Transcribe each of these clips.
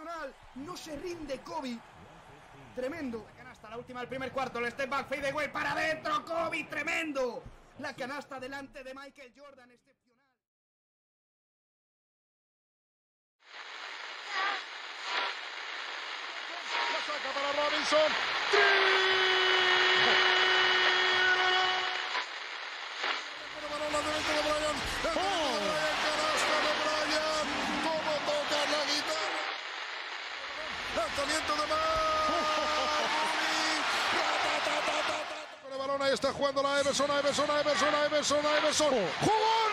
excepcional. No se rinde Kobe. Tremendo. La canasta, la última del primer cuarto. El step back, fade away para adentro. Kobe, tremendo. La canasta delante de Michael Jordan, excepcional. La saca para Robinson. Lanzamiento de con el balón, ahí está jugando la Everson. ¡Jugón!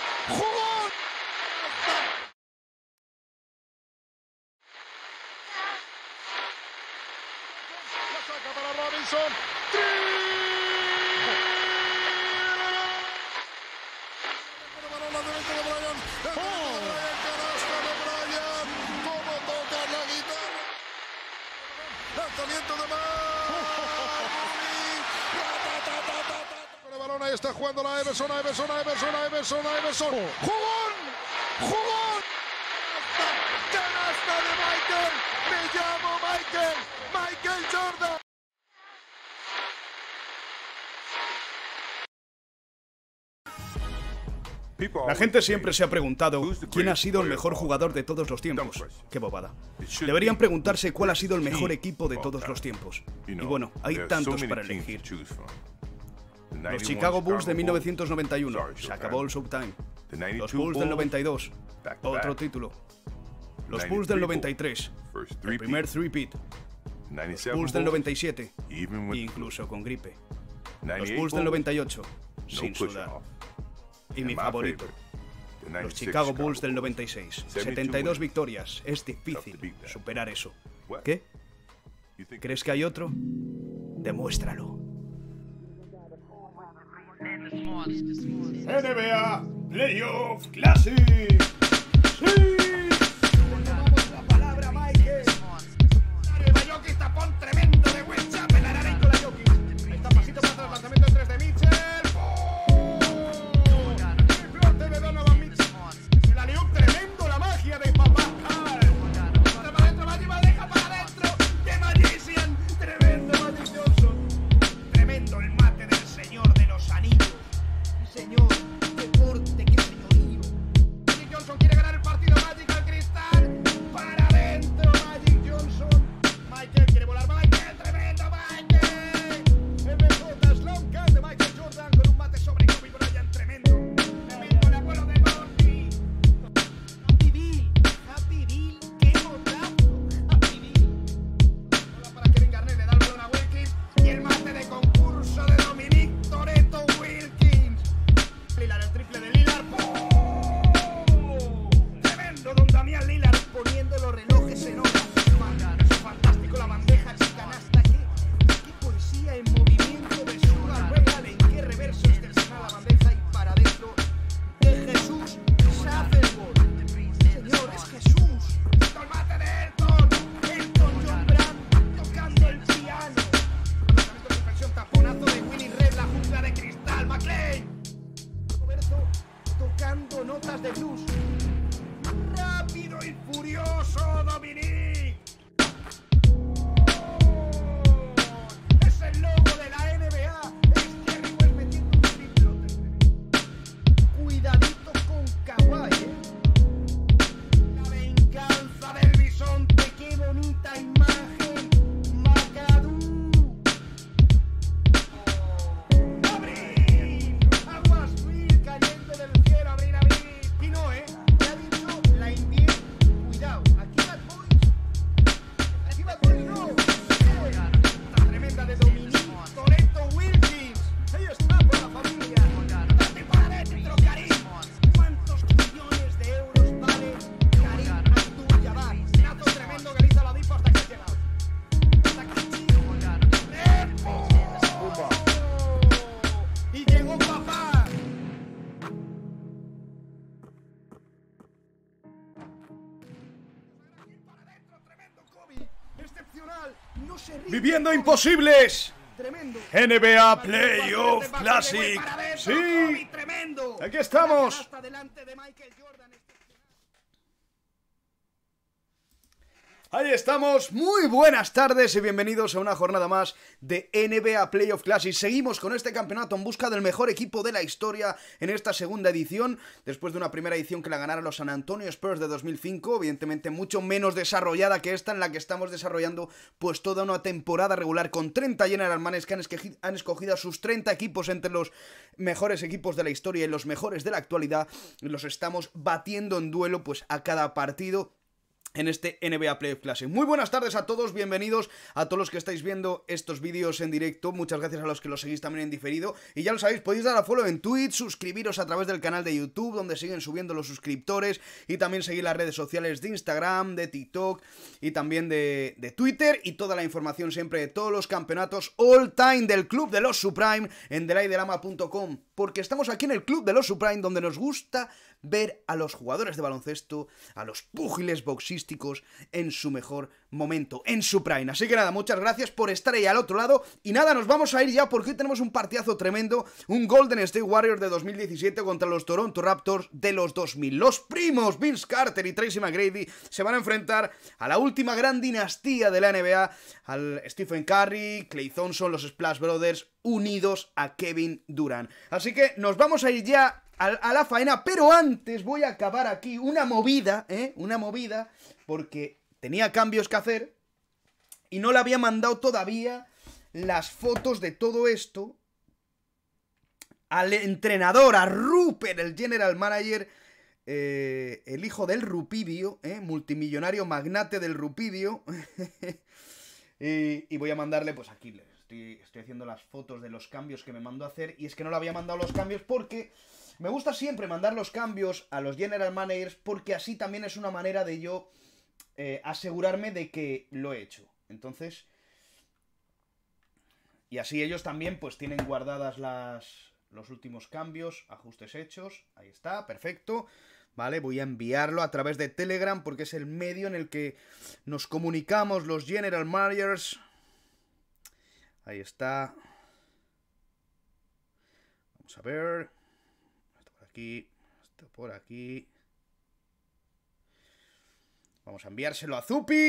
La saca para Robinson. Con el balón, lanzamiento de Bryant. Canasta de Bryant. ¿Cómo toca la guitarra? Lanzamiento de con el balón, ahí está jugando la Everson. ¡Jugón! ¡Canasta de Michael! ¡Me llamo Michael Jordan! La gente siempre se ha preguntado quién ha sido el mejor jugador de todos los tiempos. Qué bobada. Deberían preguntarse cuál ha sido el mejor equipo de todos los tiempos. Y bueno, hay tantos para elegir. Los Chicago Bulls de 1991, se acabó el Showtime. Los Bulls del 92, otro título. Los Bulls del 93, el primer three-peat. Los Bulls del 97, incluso con gripe. Los Bulls del 98, sin sudar. Y mi favorito, los Chicago Bulls del 96. 72 victorias. Es difícil superar eso. ¿Qué? ¿Crees que hay otro? Demuéstralo. NBA Playoff Classic. ¡Sí! La palabra Michael. Jokic, tapón tremendo de Will Chamberlain. Ahora Nikola Jokic. Ahí está, pasito para atrás, lanzamiento en 3 de Mitchell. Flote de Donovan Mitchell. El alley-oop tremendo, la magia de Papá. Para adentro, Magic deja para adentro. The Magician. Tremendo Magic Johnson. Tremendo el mate del señor de los anillos. Señor, deporte, qué señorío. Magic Johnson quiere ganar el partido. Magic al cristal. Para adentro, Magic Johnson. Michael quiere volar. Michael, tremendo Michael. MJ Sloan Cat de Michael Jordan con un mate sobre Kobe Bryant. Tremendo. Tremendo el abuelo de Morty. Happy Bill. Qué motazo. Happy Bill. Hola para Kevin Garnett. Le da el balón a Wilkins. Y el mate de concurso de Dominic Toretto Wilkins. Lillard, el triple de Lillard. Tremendo Don Damián Lillard poniendo los relojes en hora. Es fantástico la bandeja, esa canasta. Qué poesía en movimiento de Sugar Ray Allen. Qué reverso es del Sena la bandeja y para adentro de Jesús Sutherland. Señor, es Jesús. El mate de Elton John Brand tocando el piano. Lanzamiento de suspensión, taponazo de Willie Red, la jungla de cristal. McLean. Roberto tocando notas de blues. Rápido y furioso Dominic. Es el logo de la NBA. Es Jerry West metiendo un triplote. Cuidadito con Kawhi, La venganza del bisonte. Qué bonita imagen. Macadú. Abril. Aguas Will cayendo del cielo. Abril. Y no, ya ha dicho la NBA. Cuidado. Aquí Bad Boys no. La tremenda de Dominic Toretto Wilkins. Ahí está por la familia. Date para adentro, Karim. ¿Cuántos millones de euros vale Karim Abdul-Jabbar? Nato tremendo que le hizo a la dipa hasta que ha llegado. Hasta aquí. Y llegó papá. Excepcional, no se ríe. ¡Viviendo imposibles! Tremendo. NBA Playoff Classic. ¡Sí! Tremendo. Aquí estamos. Hasta delante de Michael Jordan. Ahí estamos, muy buenas tardes y bienvenidos a una jornada más de NBA Playoff Classic. Seguimos con este campeonato en busca del mejor equipo de la historia en esta segunda edición, después de una primera edición que la ganaron los San Antonio Spurs de 2005, evidentemente mucho menos desarrollada que esta, en la que estamos desarrollando pues toda una temporada regular con 30 general managers que han escogido a sus 30 equipos entre los mejores equipos de la historia y los mejores de la actualidad, y los estamos batiendo en duelo pues a cada partido en este NBA Playoff Classic. Muy buenas tardes a todos, bienvenidos a todos los que estáis viendo estos vídeos en directo, muchas gracias a los que los seguís también en diferido, y ya lo sabéis, podéis dar a follow en Twitch, suscribiros a través del canal de YouTube, donde siguen subiendo los suscriptores, y también seguir las redes sociales de Instagram, de TikTok, y también de Twitter, y toda la información siempre de todos los campeonatos all time del Club de los Supreme en delaydelama.com, porque estamos aquí en el Club de los Supreme, donde nos gusta ver a los jugadores de baloncesto, a los púgiles boxísticos en su mejor momento, en su prime. Así que nada, muchas gracias por estar ahí al otro lado. Y nada, nos vamos a ir ya porque hoy tenemos un partidazo tremendo, un Golden State Warriors de 2017 contra los Toronto Raptors de los 2000. Los primos Vince Carter y Tracy McGrady se van a enfrentar a la última gran dinastía de la NBA, al Stephen Curry, Klay Thompson, los Splash Brothers, unidos a Kevin Durant. Así que nos vamos a ir ya a la faena, pero antes voy a acabar aquí una movida, porque tenía cambios que hacer y no le había mandado todavía las fotos de todo esto al entrenador, a Rupert, el general manager, el hijo del rupidio, multimillonario magnate del rupidio, y voy a mandarle, pues aquí estoy haciendo las fotos de los cambios que me mandó a hacer, y es que no le había mandado los cambios porque me gusta siempre mandar los cambios a los general managers, porque así también es una manera de yo asegurarme de que lo he hecho. Entonces, y así ellos también pues tienen guardadas los últimos cambios, ajustes hechos. Ahí está, perfecto. Vale, voy a enviarlo a través de Telegram porque es el medio en el que nos comunicamos los general managers. Ahí está. Vamos a ver. Esto por aquí. Vamos a enviárselo a Zupi.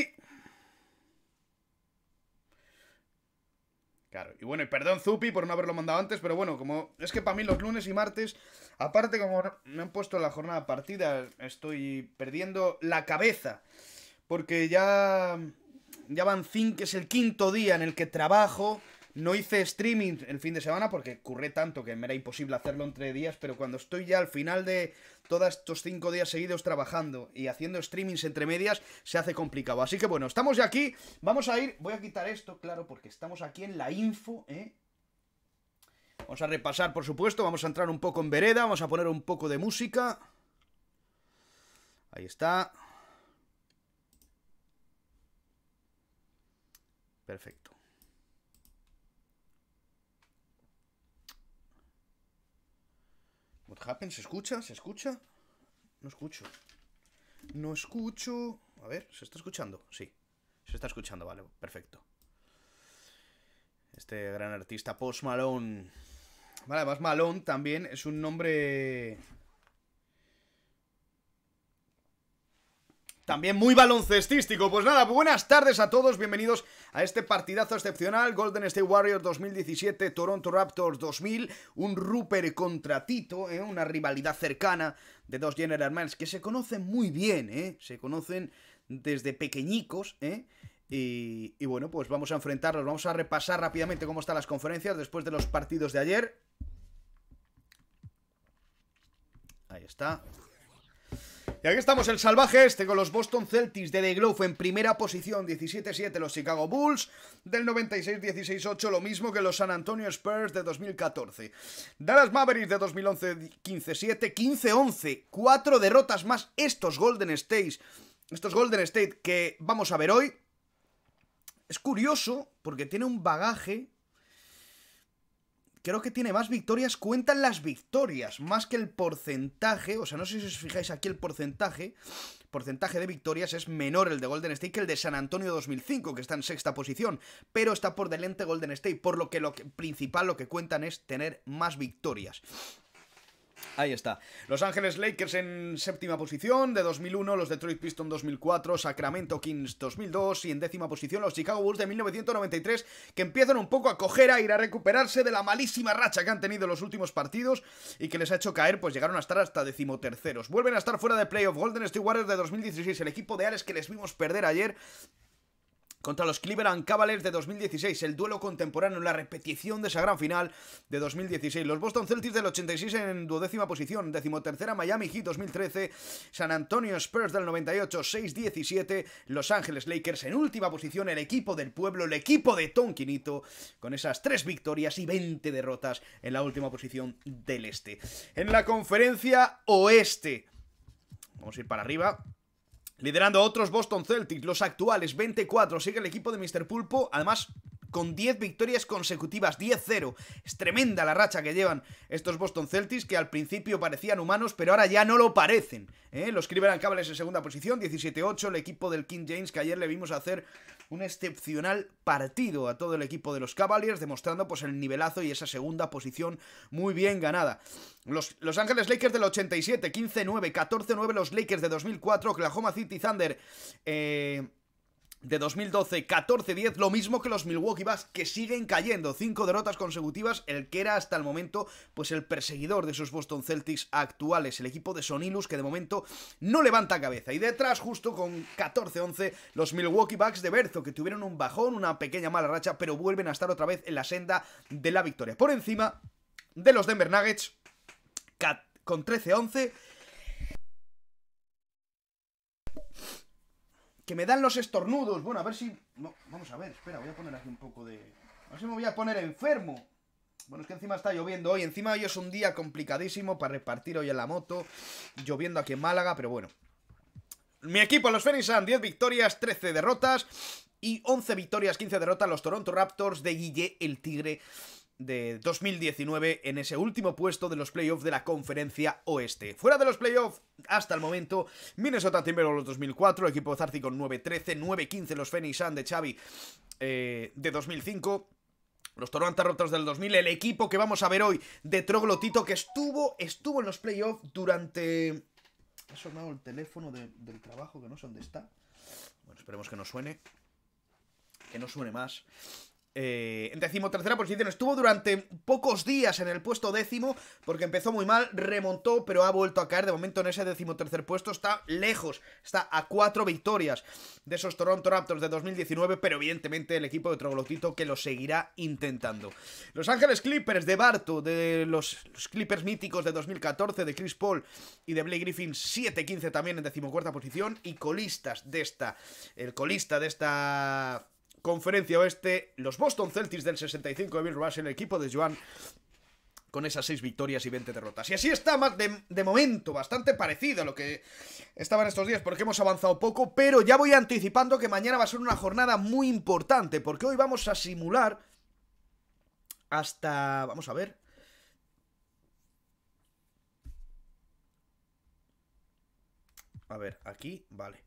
Claro, y bueno, y perdón Zupi por no haberlo mandado antes, pero bueno, como es que para mí los lunes y martes, aparte como me han puesto la jornada partida, estoy perdiendo la cabeza, porque ya van 5, es el quinto día en el que trabajo. No hice streaming el fin de semana porque curré tanto que me era imposible hacerlo entre días, pero cuando estoy ya al final de todos estos 5 días seguidos trabajando y haciendo streamings entre medias, se hace complicado. Así que bueno, estamos ya aquí, vamos a ir, voy a quitar esto, claro, porque estamos aquí en la info, Vamos a repasar, por supuesto, vamos a entrar un poco en vereda, vamos a poner un poco de música. Ahí está. Perfecto. What happened? ¿Se escucha? ¿Se escucha? No escucho. No escucho. A ver, ¿se está escuchando? Sí. Se está escuchando, vale, perfecto. Este gran artista Post Malone. Vale, además Malone también es un nombre también muy baloncestístico. Pues nada, buenas tardes a todos, bienvenidos a este partidazo excepcional, Golden State Warriors 2017, Toronto Raptors 2000, un Rupert contra Tito, una rivalidad cercana de dos general managers que se conocen muy bien, se conocen desde pequeñicos, y bueno, pues vamos a enfrentarlos, vamos a repasar rápidamente cómo están las conferencias después de los partidos de ayer. Ahí está. Y aquí estamos, el salvaje este con los Boston Celtics de The Glove en primera posición, 17-7 los Chicago Bulls, del 96 16-8 lo mismo que los San Antonio Spurs de 2014. Dallas Mavericks de 2011 15-7, 15-11, 4 derrotas más estos Golden State que vamos a ver hoy. Es curioso porque tiene un bagaje. Creo que tiene más victorias, cuentan las victorias, más que el porcentaje, o sea, no sé si os fijáis aquí el porcentaje de victorias es menor el de Golden State que el de San Antonio 2005, que está en sexta posición, pero está por delante Golden State, por lo que principal lo que cuentan es tener más victorias. Ahí está. Los Ángeles Lakers en séptima posición, de 2001, los Detroit Pistons 2004, Sacramento Kings 2002 y en décima posición los Chicago Bulls de 1993, que empiezan un poco a coger aire, a recuperarse de la malísima racha que han tenido en los últimos partidos y que les ha hecho caer, pues llegaron a estar hasta decimoterceros. Vuelven a estar fuera de playoff. Golden State Warriors de 2016, el equipo de Alex que les vimos perder ayer contra los Cleveland Cavaliers de 2016, el duelo contemporáneo, la repetición de esa gran final de 2016. Los Boston Celtics del 86 en 12ª posición, 13ª Miami Heat 2013, San Antonio Spurs del 98, 6-17, Los Ángeles Lakers en última posición, el equipo del pueblo, el equipo de Tonquinito, con esas 3 victorias y 20 derrotas en la última posición del este. En la conferencia oeste, vamos a ir para arriba. Liderando otros Boston Celtics, los actuales 24, sigue el equipo de Mr. Pulpo, además con 10 victorias consecutivas, 10-0. Es tremenda la racha que llevan estos Boston Celtics, que al principio parecían humanos, pero ahora ya no lo parecen. Los Cleveland Cavaliers en segunda posición, 17-8, el equipo del King James, que ayer le vimos hacer un excepcional partido a todo el equipo de los Cavaliers, demostrando pues el nivelazo y esa segunda posición muy bien ganada. Los Ángeles Lakers del 87, 15-9, 14-9 los Lakers de 2004, Oklahoma City Thunder de 2012, 14-10, lo mismo que los Milwaukee Bucks, que siguen cayendo, 5 derrotas consecutivas, el que era hasta el momento pues el perseguidor de esos Boston Celtics actuales, el equipo de Sonilus, que de momento no levanta cabeza. Y detrás, justo con 14-11, los Milwaukee Bucks de Berzo, que tuvieron un bajón, una pequeña mala racha, pero vuelven a estar otra vez en la senda de la victoria. Por encima de los Denver Nuggets, con 13-11, que me dan los estornudos. Bueno, a ver si... No, vamos a ver, espera, voy a poner aquí un poco de... A ver si me voy a poner enfermo. Bueno, es que encima está lloviendo hoy. Encima hoy es un día complicadísimo para repartir hoy en la moto. Lloviendo aquí en Málaga, pero bueno. Mi equipo, los Phoenix Suns, 10 victorias, 13 derrotas. Y 11 victorias, 15 derrotas, los Toronto Raptors de Guille el Tigre de 2019 en ese último puesto de los playoffs de la conferencia oeste. Fuera de los playoffs, hasta el momento, Minnesota Timberwolves 2004, equipo de Zarzi con 9-13, 9-15 los Phoenix Suns de Xavi de 2005, los Toronto Raptors del 2000, el equipo que vamos a ver hoy de Troglotito, que estuvo en los playoffs durante... Ha sonado el teléfono del trabajo, que no sé dónde está. Bueno, esperemos que no suene. Que no suene más. En 13ª posición, estuvo durante pocos días en el puesto 10º, porque empezó muy mal, remontó, pero ha vuelto a caer. De momento en ese 13º puesto está lejos, está a 4 victorias de esos Toronto Raptors de 2019, pero evidentemente el equipo de Troglotito que lo seguirá intentando. Los Ángeles Clippers de Barto, de los Clippers míticos de 2014, de Chris Paul y de Blake Griffin, 7-15 también en 14ª posición, y colistas de el colista de esta conferencia oeste, los Boston Celtics del 65 de Bill Russell, el equipo de Joan, con esas 6 victorias y 20 derrotas. Y así está más de momento, bastante parecido a lo que estaban estos días, porque hemos avanzado poco, pero ya voy anticipando que mañana va a ser una jornada muy importante, porque hoy vamos a simular hasta... Vamos a ver... A ver, aquí, vale.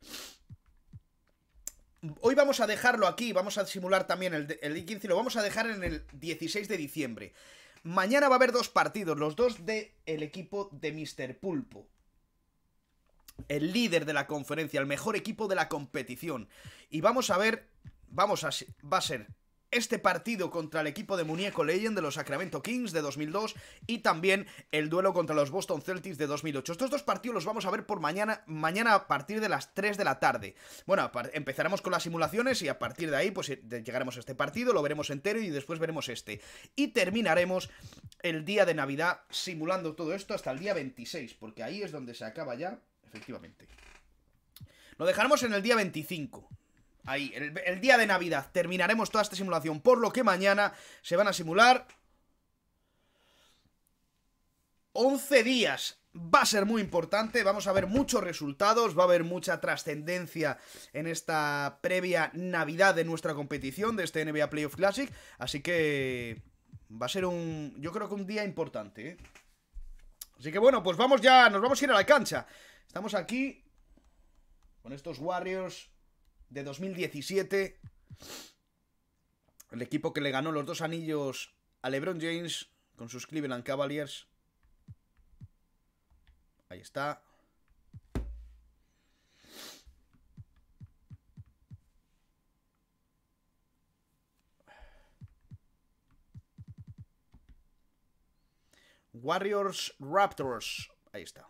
Hoy vamos a dejarlo aquí, vamos a simular también el día 15, lo vamos a dejar en el 16 de diciembre. Mañana va a haber 2 partidos, los 2 del equipo de Mr. Pulpo. El líder de la conferencia, el mejor equipo de la competición. Y vamos a ver, va a ser este partido contra el equipo de Muñeco Legend de los Sacramento Kings de 2002 y también el duelo contra los Boston Celtics de 2008. Estos 2 partidos los vamos a ver por mañana a partir de las 3 de la tarde. Bueno, empezaremos con las simulaciones y a partir de ahí pues llegaremos a este partido, lo veremos entero y después veremos este. Y terminaremos el día de Navidad simulando todo esto hasta el día 26, porque ahí es donde se acaba ya, efectivamente. Lo dejaremos en el día 25. Ahí, el día de Navidad terminaremos toda esta simulación, por lo que mañana se van a simular 11 días. Va a ser muy importante, vamos a ver muchos resultados, va a haber mucha trascendencia en esta previa Navidad de nuestra competición, de este NBA Playoff Classic, así que va a ser yo creo que un día importante, ¿eh? Así que bueno, pues nos vamos a ir a la cancha. Estamos aquí con estos Warriors de 2017, el equipo que le ganó los 2 anillos a LeBron James con sus Cleveland Cavaliers. Ahí está. Warriors Raptors. Ahí está.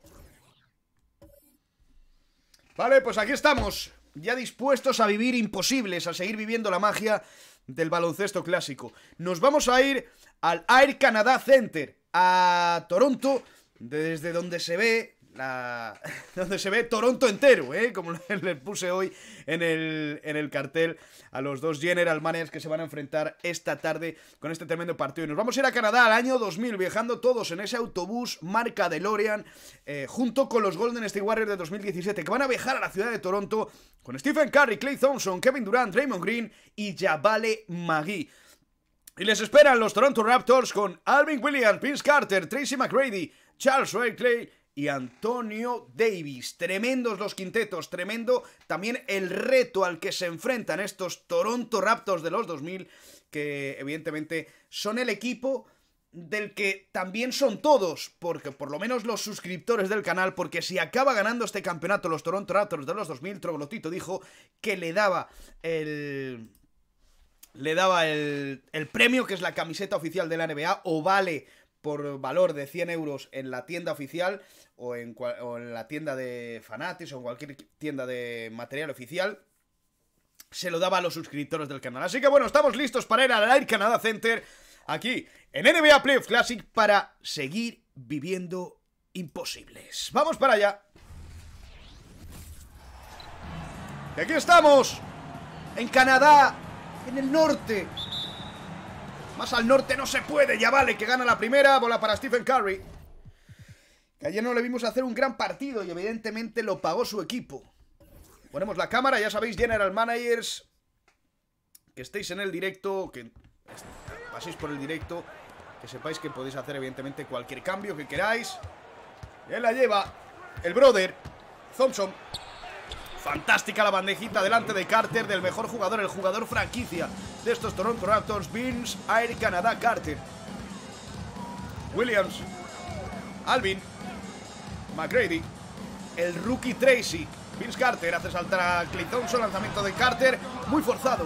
Vale, pues aquí estamos. Ya dispuestos a vivir imposibles, a seguir viviendo la magia del baloncesto clásico. Nos vamos a ir al Air Canada Center, a Toronto, desde donde se ve Toronto entero, como les puse hoy en el cartel a los dos general managers que se van a enfrentar esta tarde con este tremendo partido. Y nos vamos a ir a Canadá al año 2000, viajando todos en ese autobús marca DeLorean, junto con los Golden State Warriors de 2017, que van a viajar a la ciudad de Toronto con Stephen Curry, Klay Thompson, Kevin Durant, Draymond Green y Jabale McGee. Y les esperan los Toronto Raptors con Alvin Williams, Vince Carter, Tracy McGrady, Charles Oakley y Antonio Davis. Tremendos los quintetos, tremendo también el reto al que se enfrentan estos Toronto Raptors de los 2000, que evidentemente son el equipo del que también son todos, porque por lo menos los suscriptores del canal, porque si acaba ganando este campeonato los Toronto Raptors de los 2000, Troglotito dijo que le daba el premio, que es la camiseta oficial de la NBA, o vale por valor de 100 euros en la tienda oficial o en la tienda de Fanatics o en cualquier tienda de material oficial. Se lo daba a los suscriptores del canal. Así que bueno, estamos listos para ir al Air Canada Center aquí en NBA Playoff Classic para seguir viviendo imposibles. ¡Vamos para allá! Y aquí estamos en Canadá, en el norte. Más al norte no se puede, ya vale, que gana la primera. Bola para Stephen Curry, que ayer no le vimos hacer un gran partido y evidentemente lo pagó su equipo. Ponemos la cámara, ya sabéis, general managers, que estéis en el directo, que paséis por el directo, que sepáis que podéis hacer evidentemente cualquier cambio que queráis. Y él la lleva el brother Thompson. Fantástica la bandejita delante de Carter, del mejor jugador, el jugador franquicia de estos Toronto Raptors, Vince Air Canada Carter. Williams, Alvin, McGrady, el rookie Tracy, Vince Carter hace saltar a Klay Thompson, lanzamiento de Carter, muy forzado.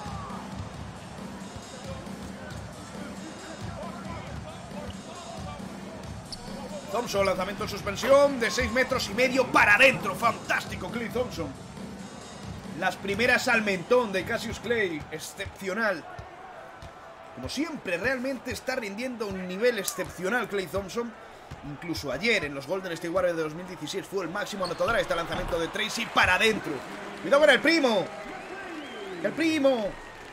Thompson, lanzamiento en suspensión de 6,5 metros para adentro. Fantástico Klay Thompson. Las primeras al mentón de Cassius Clay, excepcional. Como siempre, realmente está rindiendo a un nivel excepcional Klay Thompson. Incluso ayer en los Golden State Warriors de 2016 fue el máximo anotador. Este lanzamiento de Tracy para adentro. ¡Cuidado con el primo! ¡El primo!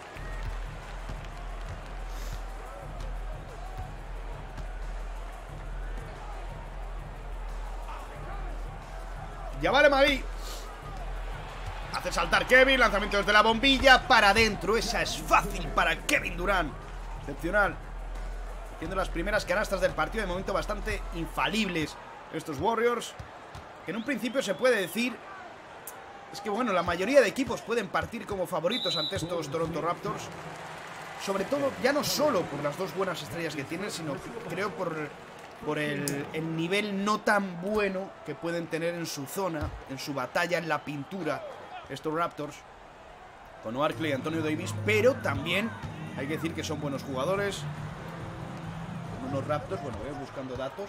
Jabale McGee hace saltar Kevin, lanzamiento desde la bombilla para adentro. Esa es fácil para Kevin Durant. Excepcional. Haciendo las primeras canastas del partido, de momento bastante infalibles estos Warriors, que en un principio se puede decir, es que bueno, la mayoría de equipos pueden partir como favoritos ante estos Toronto Raptors. Sobre todo, ya no solo por las dos buenas estrellas que tienen, sino creo por el nivel no tan bueno que pueden tener en su zona, en su batalla, en la pintura, estos Raptors, con Oakley y Antonio Davis, pero también hay que decir que son buenos jugadores, con unos Raptors, bueno, voy buscando datos.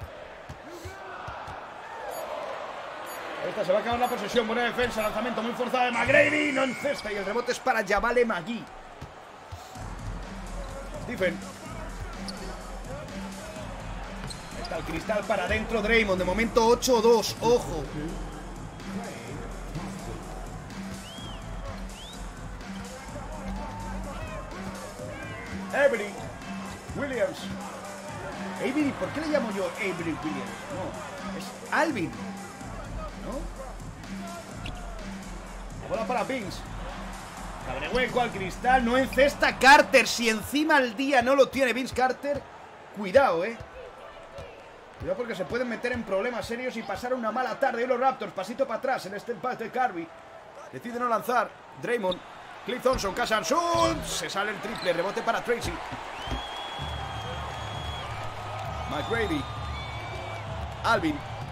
Esta se va a acabar la posesión, buena defensa, lanzamiento muy forzado de McGrady, no encesta, y el rebote es para Jabale McGee. Stephen. El cristal para adentro, Draymond. De momento 8-2, ojo. Avery Williams. Avery, ¿por qué le llamo yo Avery Williams? No, es Alvin, ¿no? La bola para Vince. Abre hueco al cristal, no encesta Carter. Si encima al día no lo tiene Vince Carter, cuidado, Cuidado porque se pueden meter en problemas serios y pasar una mala tarde. Y los Raptors, pasito para atrás en este empate de Curry. Decide no lanzar. Draymond, Klay Thompson, Casan Schultz. Se sale el triple, rebote para Tracy. McGrady, Alvin,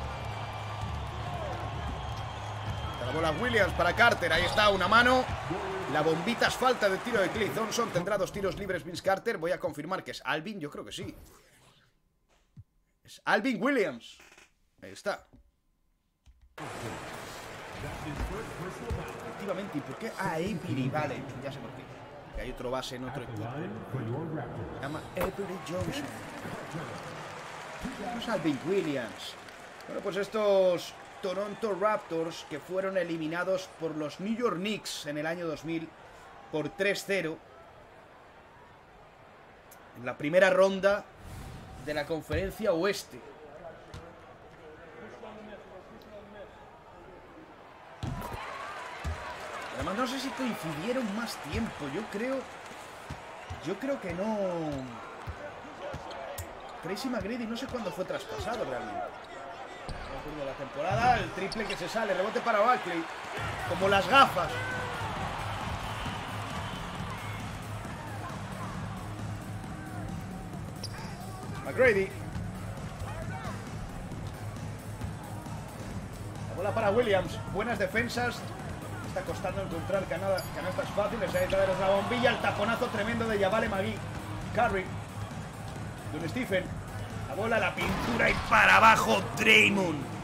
bola Williams para Carter. Ahí está, una mano. La bombita es falta de tiro de Clay Thompson. Tendrá 2 tiros libres Vince Carter. Voy a confirmar que es Alvin. Yo creo que sí. Es Alvin Williams. Ahí está. Efectivamente. ¿Y por qué? Ah, Avery, vale. Ya sé por qué. Que hay otro base en otro equipo. Se llama Avery Johnson. No es Alvin Williams. Bueno, pues estos Toronto Raptors que fueron eliminados por los New York Knicks en el año 2000 por 3-0 en la primera ronda de la Conferencia Oeste. Además no sé si coincidieron más tiempo. Yo creo que no. Tracy McGrady no sé cuándo fue traspasado realmente. De la temporada, el triple que se sale, rebote para Barkley, como las gafas. McGrady. La bola para Williams, buenas defensas. Está costando encontrar canastas fáciles. Ahí está la bombilla, el taponazo tremendo de Javale Magui. Curry. Don Stephen. La bola, la pintura y para abajo Draymond.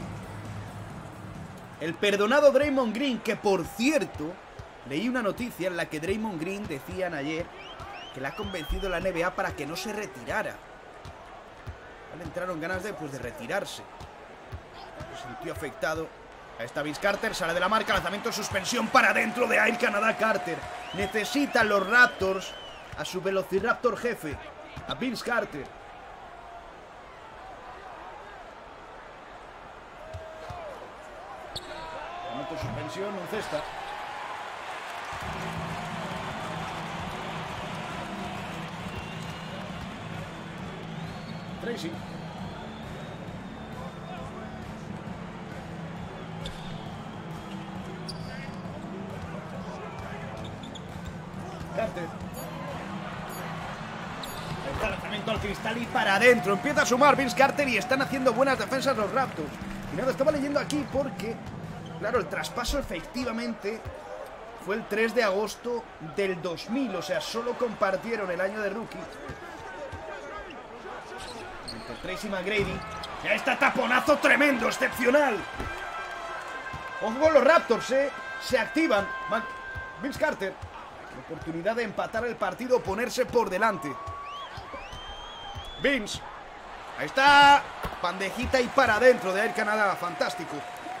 El perdonado Draymond Green, que por cierto, leí una noticia en la que Draymond Green decían ayer que le ha convencido la NBA para que no se retirara. Le entraron ganas de retirarse. Se sintió afectado. Ahí está Vince Carter, sale de la marca, lanzamiento de suspensión para adentro de Air Canada. Carter. Necesitan los Raptors a su velociraptor jefe, a Vince Carter. Suspensión, un cesta. Tracy. Carter. El lanzamiento al cristal y para adentro. Empieza a sumar Vince Carter y están haciendo buenas defensas los Raptors. Y nada, estaba leyendo aquí porque... Claro, el traspaso efectivamente fue el 3 de agosto del 2000, o sea, solo compartieron el año de rookie. Entre Tracy McGrady. Ya está, taponazo tremendo, excepcional. Ojo con los Raptors, se activan. Vince Carter. La oportunidad de empatar el partido, ponerse por delante. Vince. Ahí está. Bandejita y para adentro de Air Canada, fantástico.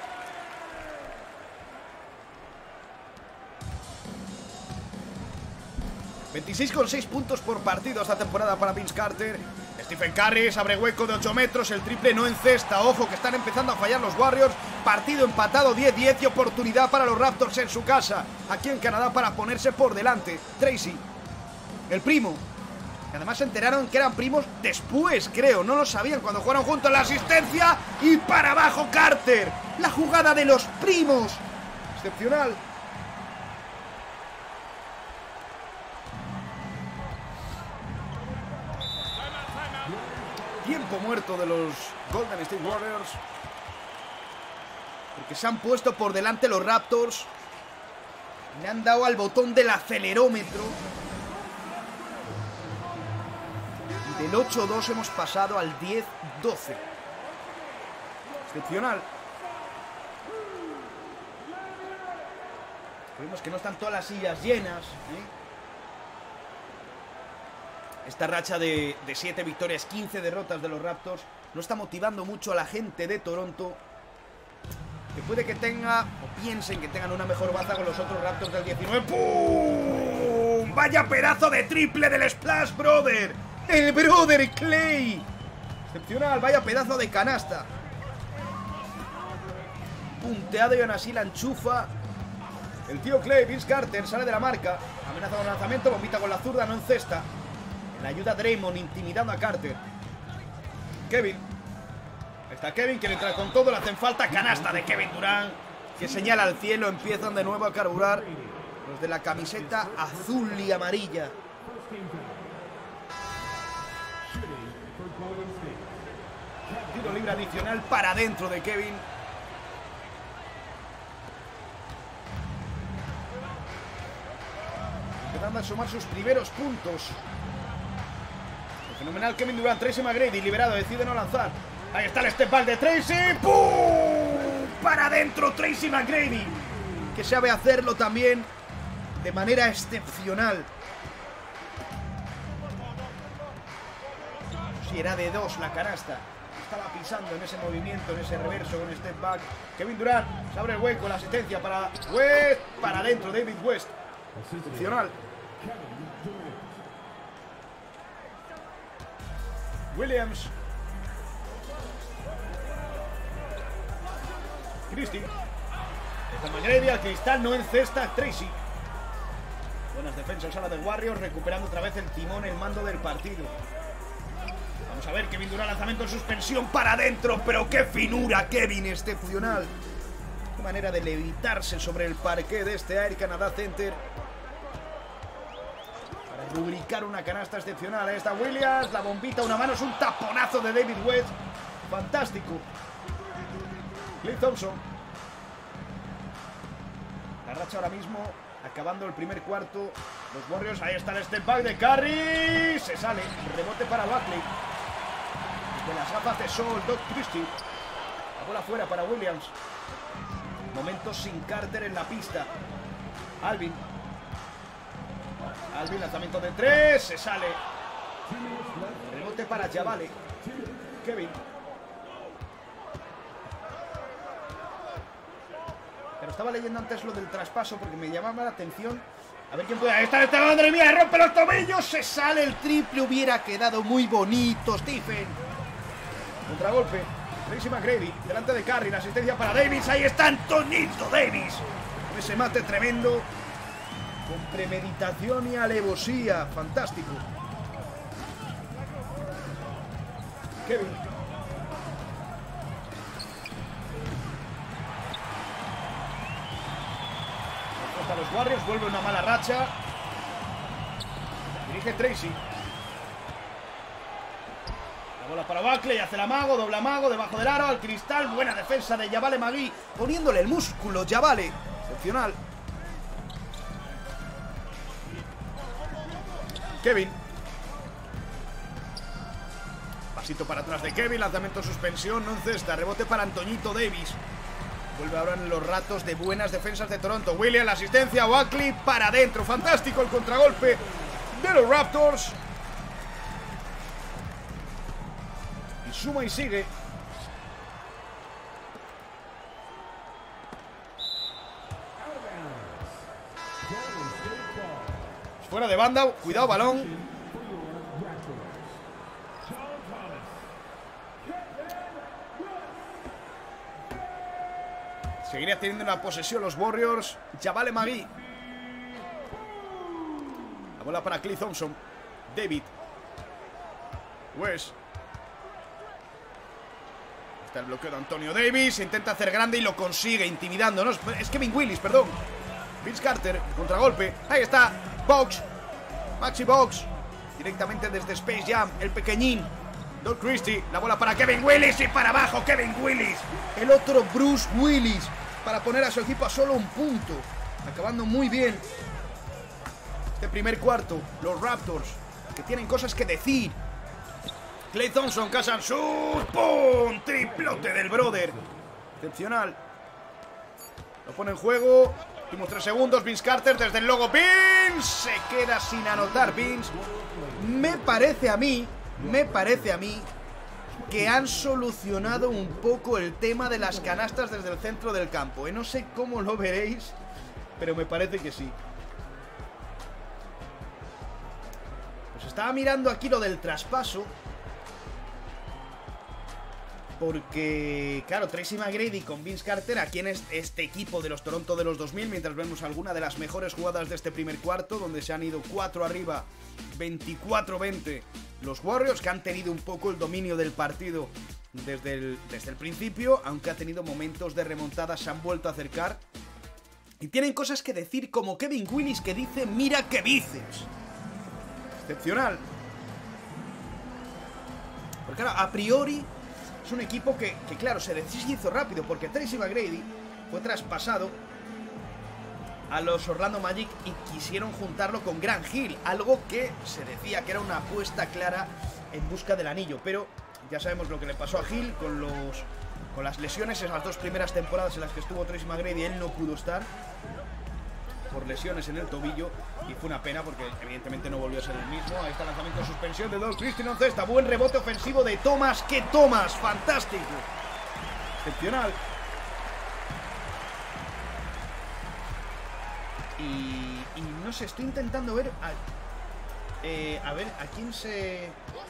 26,6 puntos por partido esta temporada para Vince Carter. Stephen Curry se abre hueco de 8 metros, el triple no encesta. Ojo que están empezando a fallar los Warriors. Partido empatado 10-10 y oportunidad para los Raptors en su casa, aquí en Canadá, para ponerse por delante. Tracy, el primo, que además se enteraron que eran primos después, creo, no lo sabían cuando jugaron juntos. La asistencia y para abajo Carter. La jugada de los primos, excepcional. Tiempo muerto de los Golden State Warriors, porque se han puesto por delante los Raptors. Le han dado al botón del acelerómetro y del 8-2 hemos pasado al 10-12. Excepcional. Vemos que no están todas las sillas llenas, Esta racha de 7 victorias, 15 derrotas de los Raptors no está motivando mucho a la gente de Toronto, que puede que tenga, o piensen que tengan una mejor baza con los otros Raptors del 19. ¡Pum! ¡Vaya pedazo de triple del Splash Brother! ¡El Brother Clay! Excepcional, vaya pedazo de canasta. Punteado y aún así la enchufa el tío Clay. Vince Carter sale de la marca, amenaza con lanzamiento, bombita con la zurda, no encesta. La ayuda Draymond intimidando a Carter. Kevin. Está Kevin, quiere entrar con todo, le hacen falta. Canasta de Kevin Durant, que señala al cielo. Empiezan de nuevo a carburar los de la camiseta azul y amarilla. Tiro libre adicional para adentro de Kevin. intentando sumar sus primeros puntos. El fenomenal Kevin Durant. Tracy McGrady, liberado, decide no lanzar. Ahí está el step back de Tracy. ¡Pum! Para adentro Tracy McGrady, que sabe hacerlo también de manera excepcional. Si era de 2 la canasta. Estaba pisando en ese movimiento, en ese reverso con step back. Kevin Durant se abre el hueco, la asistencia para West. Para adentro David West. Excepcional. Williams. Christie. Está McGrady al cristal, no encesta Tracy. Buenas defensas ahora de Warriors, recuperando otra vez el timón, el mando del partido. Vamos a ver, Kevin Durant, lanzamiento en suspensión para adentro, pero qué finura, Kevin, excepcional. Qué manera de levitarse sobre el parqué de este Air Canada Center. Para rubricar una canasta excepcional. Ahí está Williams, la bombita, una mano, es un taponazo de David West. Fantástico. Klay Thompson. La racha ahora mismo, acabando el primer cuarto. Los Warriors, ahí está el step back de Curry. Se sale, rebote para Bagley. De las gafas de sol, Doc Christie. La bola fuera para Williams. Momentos sin Carter en la pista. Alvin, lanzamiento de 3. Se sale. Rebote para Javale. Kevin. Pero estaba leyendo antes lo del traspaso porque me llamaba la atención. A ver quién puede. Ahí está, madre mía, rompe los tobillos. Se sale el triple. Hubiera quedado muy bonito, Stephen. Contragolpe. Tracy McGrady delante de Curry. La asistencia para Davis. Ahí está Antonito Davis. Con ese mate tremendo. Con premeditación y alevosía. Fantástico. Kevin. A los Warriors, vuelve una mala racha. Dirige Tracy. La bola para Bagley, hace el amago, doble amago, debajo del aro, al cristal. Buena defensa de Javale McGee, poniéndole el músculo, Javale. Excepcional. Kevin. Pasito para atrás de Kevin, lanzamiento suspensión, no encesta, rebote para Antonito Davis. Vuelve ahora en los ratos de buenas defensas de Toronto. Williams, la asistencia, Bagley para adentro. Fantástico el contragolpe de los Raptors. Y suma y sigue. Fuera de banda, cuidado balón. Seguiría teniendo una posesión los Warriors. Javale McGee. La bola para Klay Thompson. David. West. Está el bloqueo de Antonio Davis. Intenta hacer grande y lo consigue, intimidando. No, es Kevin Willis, perdón. Vince Carter, contragolpe. Ahí está. Box. Maxi Box. Directamente desde Space Jam. El pequeñín. Doc Christie. La bola para Kevin Willis y para abajo Kevin Willis. El otro Bruce Willis. Para poner a su equipo a solo un punto. Acabando muy bien este primer cuarto. Los Raptors, que tienen cosas que decir. Klay Thompson, Casan Shoot. ¡Pum! Triplote del brother. Excepcional. Lo pone en juego. Últimos 3 segundos. Vince Carter desde el logo. Vince se queda sin anotar. Vince. Me parece a mí que han solucionado un poco el tema de las canastas desde el centro del campo. No sé cómo lo veréis, pero me parece que sí. Pues estaba mirando aquí lo del traspaso. Porque, claro, Tracy McGrady con Vince Carter, aquí en este equipo de los Toronto de los 2000, mientras vemos alguna de las mejores jugadas de este primer cuarto, donde se han ido 4 arriba, 24-20 los Warriors, que han tenido un poco el dominio del partido desde el principio, aunque ha tenido momentos de remontada, se han vuelto a acercar. Y tienen cosas que decir, como Kevin Willis, que dice, mira qué bíceps. Excepcional. Porque claro, a priori es un equipo que claro, se deshizo rápido, porque Tracy McGrady fue traspasado a los Orlando Magic y quisieron juntarlo con Grant Hill, algo que se decía que era una apuesta clara en busca del anillo, pero ya sabemos lo que le pasó a Hill con las lesiones en las 2 primeras temporadas en las que estuvo Tracy McGrady. Él no pudo estar por lesiones en el tobillo y fue una pena porque evidentemente no volvió a ser el mismo. Ahí está el lanzamiento de suspensión de Doug Christie en cesta. Buen rebote ofensivo de Thomas. ¡Qué Thomas! ¡Fantástico! Excepcional. Y no sé, estoy intentando ver a ver a quién se...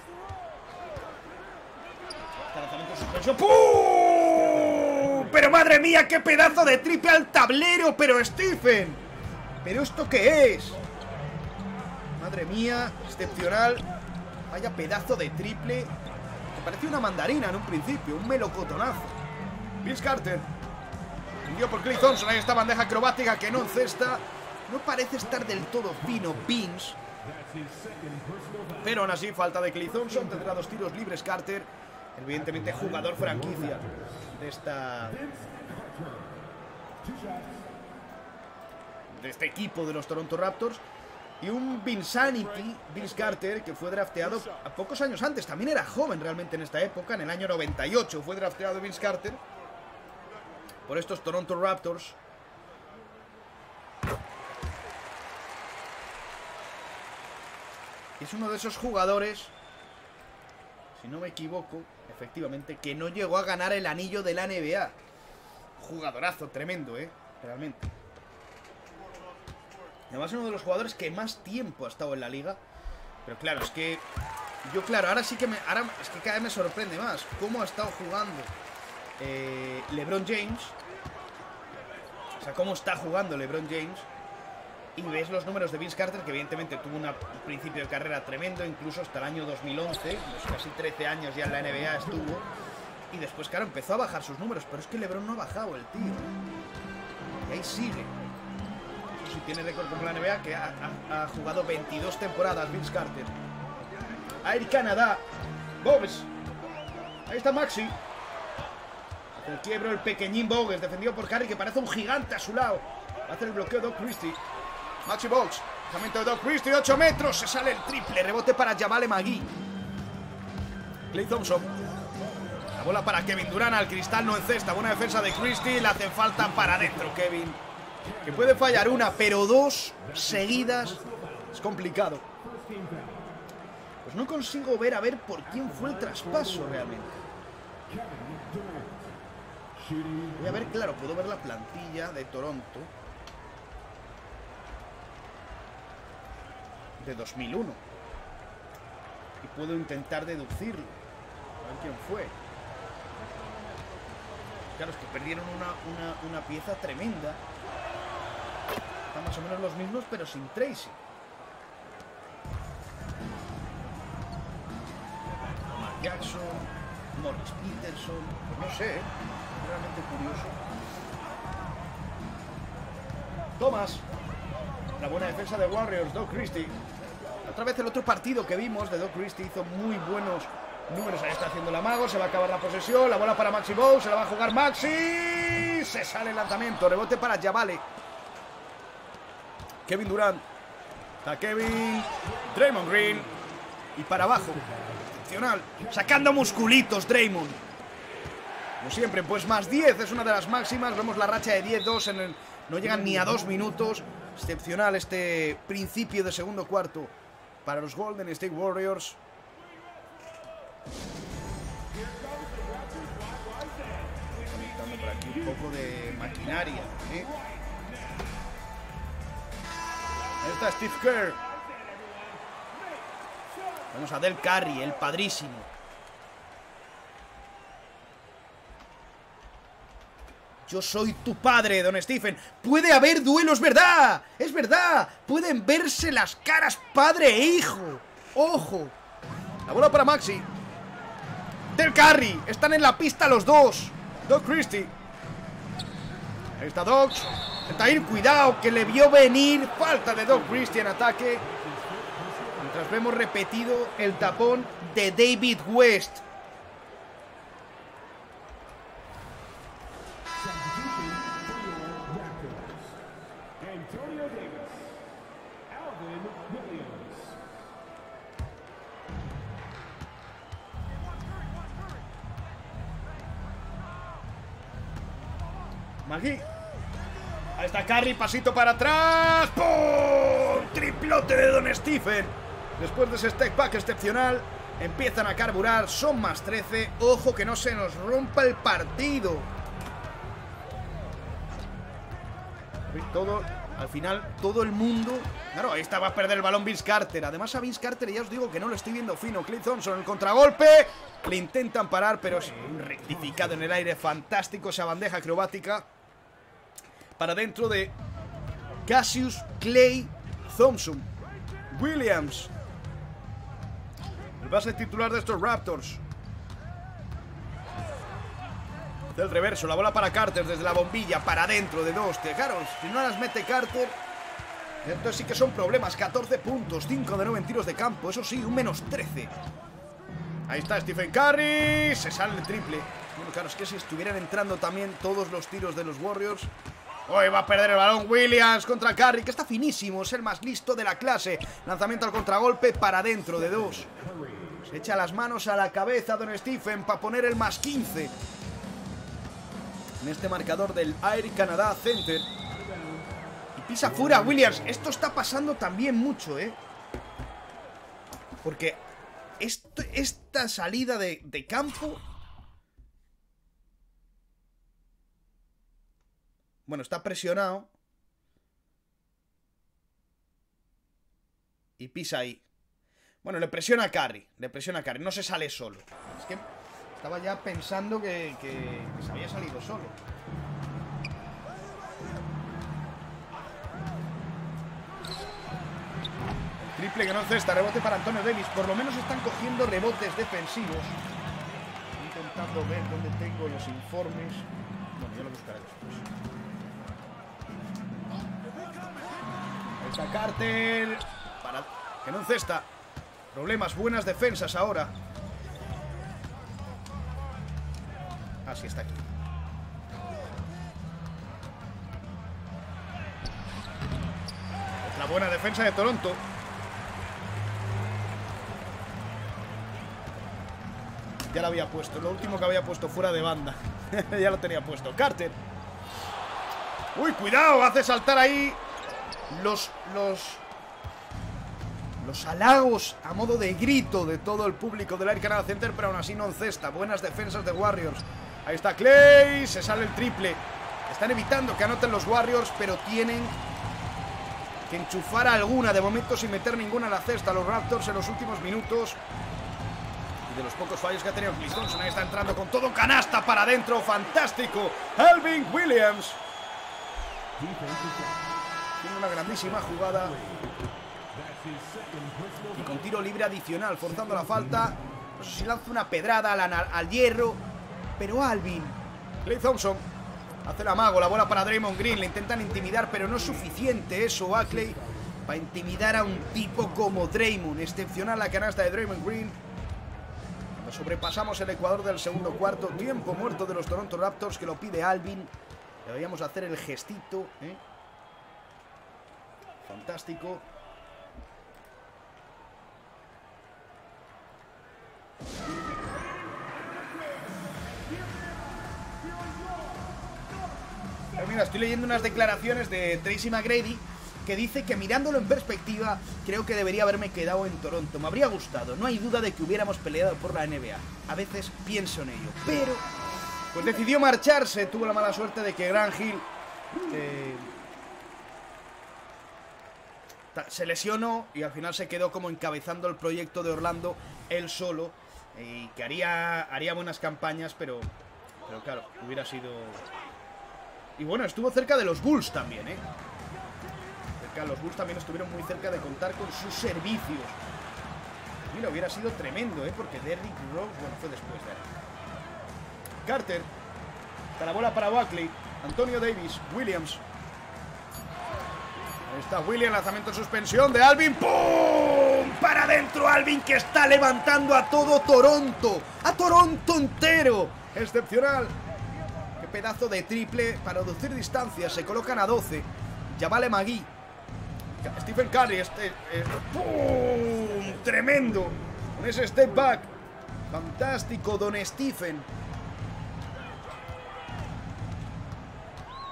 Lanzamiento de suspensión. ¡Pum! Pero madre mía, qué pedazo de triple al tablero. Pero Stephen, ¿pero esto qué es? Madre mía, excepcional. Vaya pedazo de triple. Me parecía una mandarina en un principio, un melocotonazo. Vince Carter envió por Klay Thompson. Ahí está bandeja acrobática que no encesta. No parece estar del todo fino Vince, pero aún así falta de Klay Thompson. Tendrá 2 tiros libres Carter, evidentemente jugador franquicia de este equipo de los Toronto Raptors. Y un Vinsanity, Vince Carter, que fue drafteado a pocos años antes. También era joven realmente en esta época. En el año 98 fue drafteado Vince Carter por estos Toronto Raptors. Es uno de esos jugadores, si no me equivoco, efectivamente, que no llegó a ganar el anillo de la NBA. Jugadorazo, tremendo, realmente. Además es uno de los jugadores que más tiempo ha estado en la liga. Pero claro, es que ahora sí que es que cada vez me sorprende más cómo ha estado jugando LeBron James. O sea, cómo está jugando LeBron James. Y ves los números de Vince Carter, que evidentemente tuvo un principio de carrera tremendo, incluso hasta el año 2011, los casi 13 años ya en la NBA estuvo. Y después, claro, empezó a bajar sus números, pero es que LeBron no ha bajado el tío. Y ahí sigue. Eso sí, tiene récord con la NBA, que ha jugado 22 temporadas Vince Carter. Air Canadá. Bogues. Ahí está Maxi. El quiebro, el pequeñín Bogues, defendido por Curry, que parece un gigante a su lado. Va a hacer el bloqueo Doug Christie. Maxi Bogues, lanzamiento de Doug Christie de 8 metros, se sale el triple, rebote para Jamal McGee. Klay Thompson, la bola para Kevin Durant, al cristal no encesta, buena defensa de Christie, le hacen falta para adentro Kevin, que puede fallar una, pero 2 seguidas es complicado. Pues no consigo ver a ver por quién fue el traspaso realmente. Voy a ver, claro, puedo ver la plantilla de Toronto de 2001 y puedo intentar deducirlo, a ver quién fue. Claro, es que perdieron una pieza tremenda. Están más o menos los mismos, pero sin Tracy. Omar Jackson, Morris Peterson, pues no sé, realmente curioso. Thomas, la buena defensa de Warriors, Doug Christie. Otra vez el otro partido que vimos de Doug Christie hizo muy buenos números. Ahí está haciendo el amago, se va a acabar la posesión. La bola para Maxi Bogues, se la va a jugar Maxi. Se sale el lanzamiento, rebote para Javale. Kevin Durant. Está Kevin. Draymond Green. Y para abajo. Excepcional. Sacando musculitos Draymond. Como siempre, pues más 10 es una de las máximas. Vemos la racha de 10-2 en el... No llegan ni a 2 minutos. Excepcional este principio de segundo cuarto para los Golden State Warriors. Conectando por aquí un poco de maquinaria, Ahí está Steve Kerr. Vamos a Del Curry, el padrísimo. Yo soy tu padre, don Stephen. Puede haber duelos, ¿verdad? Es verdad. Pueden verse las caras padre e hijo. Ojo. La bola para Maxi. Del Curry. Están en la pista los dos. Doug Christie. Ahí está Doug. Está ahí, cuidado, que le vio venir. Falta de Doug Christie en ataque. Mientras vemos repetido el tapón de David West. Magui. Ahí está Curry, pasito para atrás. ¡Pum! Triplote de Don Stephen. Después de ese step back excepcional, empiezan a carburar, son más 13. Ojo que no se nos rompa el partido. Todo, al final, todo el mundo... Claro, ahí está, va a perder el balón Vince Carter. Además a Vince Carter ya os digo que no lo estoy viendo fino. Klay Thompson, el contragolpe. Le intentan parar, pero es un rectificado en el aire. Fantástico esa bandeja acrobática. Para dentro de Cassius Klay Thompson. Williams, el base titular de estos Raptors. Del reverso, la bola para Carter desde la bombilla, para adentro de dos. Claro, si no las mete Carter, entonces sí que son problemas. 14 puntos, 5 de 9 en tiros de campo. Eso sí, un menos 13. Ahí está Stephen Curry. Se sale el triple. Bueno, claro, es que si estuvieran entrando también todos los tiros de los Warriors. Hoy va a perder el balón Williams contra Curry, que está finísimo, es el más listo de la clase. Lanzamiento al contragolpe para adentro de dos. Se echa las manos a la cabeza Don Stephen para poner el más 15 en este marcador del Air Canada Center. Y pisa fuera Williams. Esto está pasando también mucho, porque esta salida de campo... Bueno, está presionado. Y pisa ahí. Bueno, le presiona a Curry. No se sale solo. Es que estaba ya pensando que se había salido solo. El triple que no cesta. Rebote para Antonio Davis. Por lo menos están cogiendo rebotes defensivos. Estoy intentando ver dónde tengo los informes. Bueno, yo lo buscaré después. Está Carter. Para que no cesta. Problemas, buenas defensas ahora. Así está aquí. Otra buena defensa de Toronto. Ya lo había puesto. Lo último que había puesto fuera de banda. Ya lo tenía puesto. Carter. Uy, cuidado. Hace saltar ahí los halagos a modo de grito de todo el público del Air Canada Center, pero aún así no encesta. Buenas defensas de Warriors. Ahí está Klay, se sale el triple. Están evitando que anoten los Warriors, pero tienen que enchufar alguna. De momento sin meter ninguna a la cesta los Raptors en los últimos minutos. Y de los pocos fallos que ha tenido Klay Thompson, ahí está entrando con todo, canasta para adentro, fantástico. Alvin Williams. Tiene una grandísima jugada. Y con tiro libre adicional, forzando la falta. No sé si lanza una pedrada al hierro, pero Alvin. Klay Thompson hace el amago, la bola para Draymond Green. Le intentan intimidar, pero no es suficiente eso a Klay para intimidar a un tipo como Draymond. Excepcional la canasta de Draymond Green. Cuando sobrepasamos el ecuador del segundo cuarto, tiempo muerto de los Toronto Raptors, que lo pide Alvin. Deberíamos hacer el gestito, fantástico. Pero mira, estoy leyendo unas declaraciones de Tracy McGrady que dice que mirándolo en perspectiva, creo que debería haberme quedado en Toronto. Me habría gustado, no hay duda de que hubiéramos peleado por la NBA. A veces pienso en ello, pero pues decidió marcharse. Tuvo la mala suerte de que Grant Hill se lesionó y al final se quedó como encabezando el proyecto de Orlando él solo, y que haría buenas campañas, pero claro, hubiera sido... Y bueno, estuvo cerca de los Bulls también, los Bulls también estuvieron muy cerca de contar con sus servicios. Mira, hubiera sido tremendo, porque Derrick Rose, bueno, fue después de él. Carter, está la bola para Buckley, Antonio Davis, Williams. Ahí está Williams, lanzamiento en suspensión de Alvin. ¡Pum! Para adentro Alvin, que está levantando a todo Toronto. A Toronto entero. Excepcional. Qué pedazo de triple para reducir distancias. Se colocan a 12. Javale McGee. Stephen Curry. ¡Pum! Tremendo. Con ese step back. Fantástico, Don Stephen.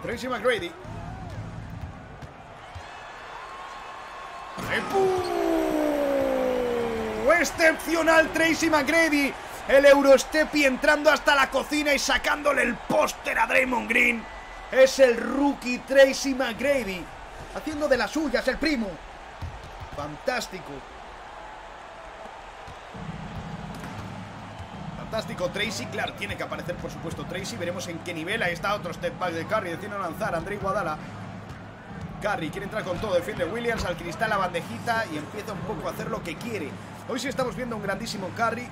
Tracy McGrady. Excepcional Tracy McGrady. El Eurostepi entrando hasta la cocina y sacándole el póster a Draymond Green. Es el rookie Tracy McGrady, haciendo de las suyas el primo. Fantástico. Fantástico Tracy, claro, tiene que aparecer por supuesto Tracy. Veremos en qué nivel. Ahí está otro step back de Curry, decide lanzar Andre Iguodala. Curry quiere entrar con todo, defiende Williams al cristal, la bandejita y empieza un poco a hacer lo que quiere. Hoy sí estamos viendo un grandísimo Curry.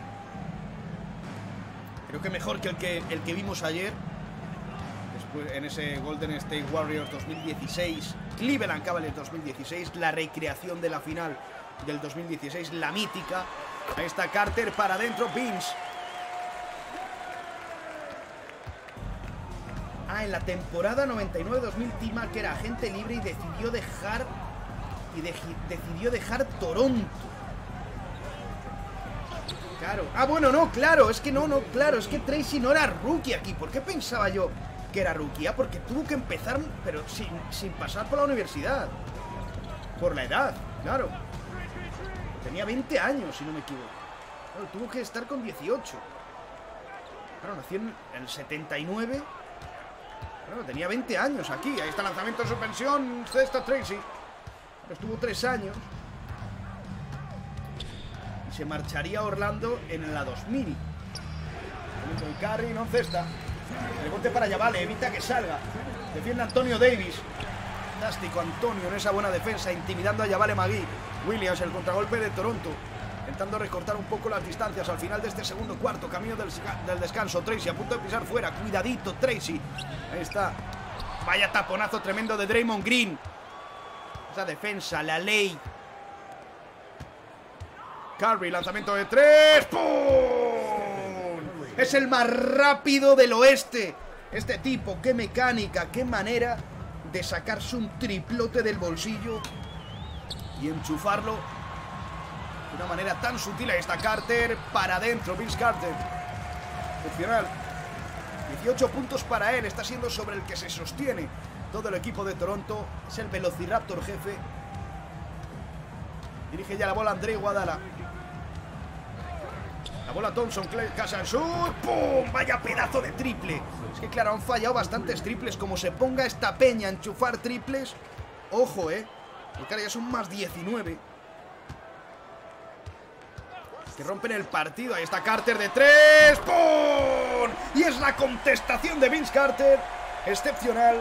Creo que mejor que el que vimos ayer. Después en ese Golden State Warriors 2016, Cleveland Cavaliers 2016, la recreación de la final del 2016, la mítica. Ahí está Carter para adentro, Vince. En la temporada 99-2000 Tima, que era agente libre y decidió dejar Toronto. Claro. Bueno, no, claro, es que claro, es que Tracy no era rookie aquí. ¿Por qué pensaba yo que era rookie? Porque tuvo que empezar, pero sin pasar por la universidad. Por la edad, claro. Tenía 20 años, si no me equivoco. Claro, tuvo que estar con 18. Claro, nació en el 79. Claro, tenía 20 años aquí. Ahí está el lanzamiento de suspensión. Cesta Tracy. Estuvo 3 años. Y se marcharía a Orlando en la 2000. Con Curry, no cesta. Rebote para Yavale, evita que salga. Defiende Antonio Davis. Fantástico Antonio en esa buena defensa, intimidando a Yavale Magui. Williams, el contragolpe de Toronto, intentando recortar un poco las distancias al final de este segundo cuarto. Camino del descanso. Tracy a punto de pisar fuera. Cuidadito Tracy. Ahí está. Vaya taponazo tremendo de Draymond Green. Esa defensa, la ley. Curry, lanzamiento de 3. ¡Pum! Es el más rápido del oeste. Este tipo, qué mecánica, qué manera de sacarse un triplote del bolsillo y enchufarlo de una manera tan sutil. Ahí está Carter para adentro, Vince Carter. Excepcional. 18 puntos para él, está siendo sobre el que se sostiene todo el equipo de Toronto. Es el Velociraptor jefe. Dirige ya la bola Andre Iguodala. La bola Thompson, Casansur. ¡Pum! Vaya pedazo de triple. Es que claro, han fallado bastantes triples. Como se ponga esta peña a enchufar triples, ojo, porque claro, ya son más 19 que rompen el partido. Ahí está Carter de 3. ¡Pum! Y es la contestación de Vince Carter. Excepcional.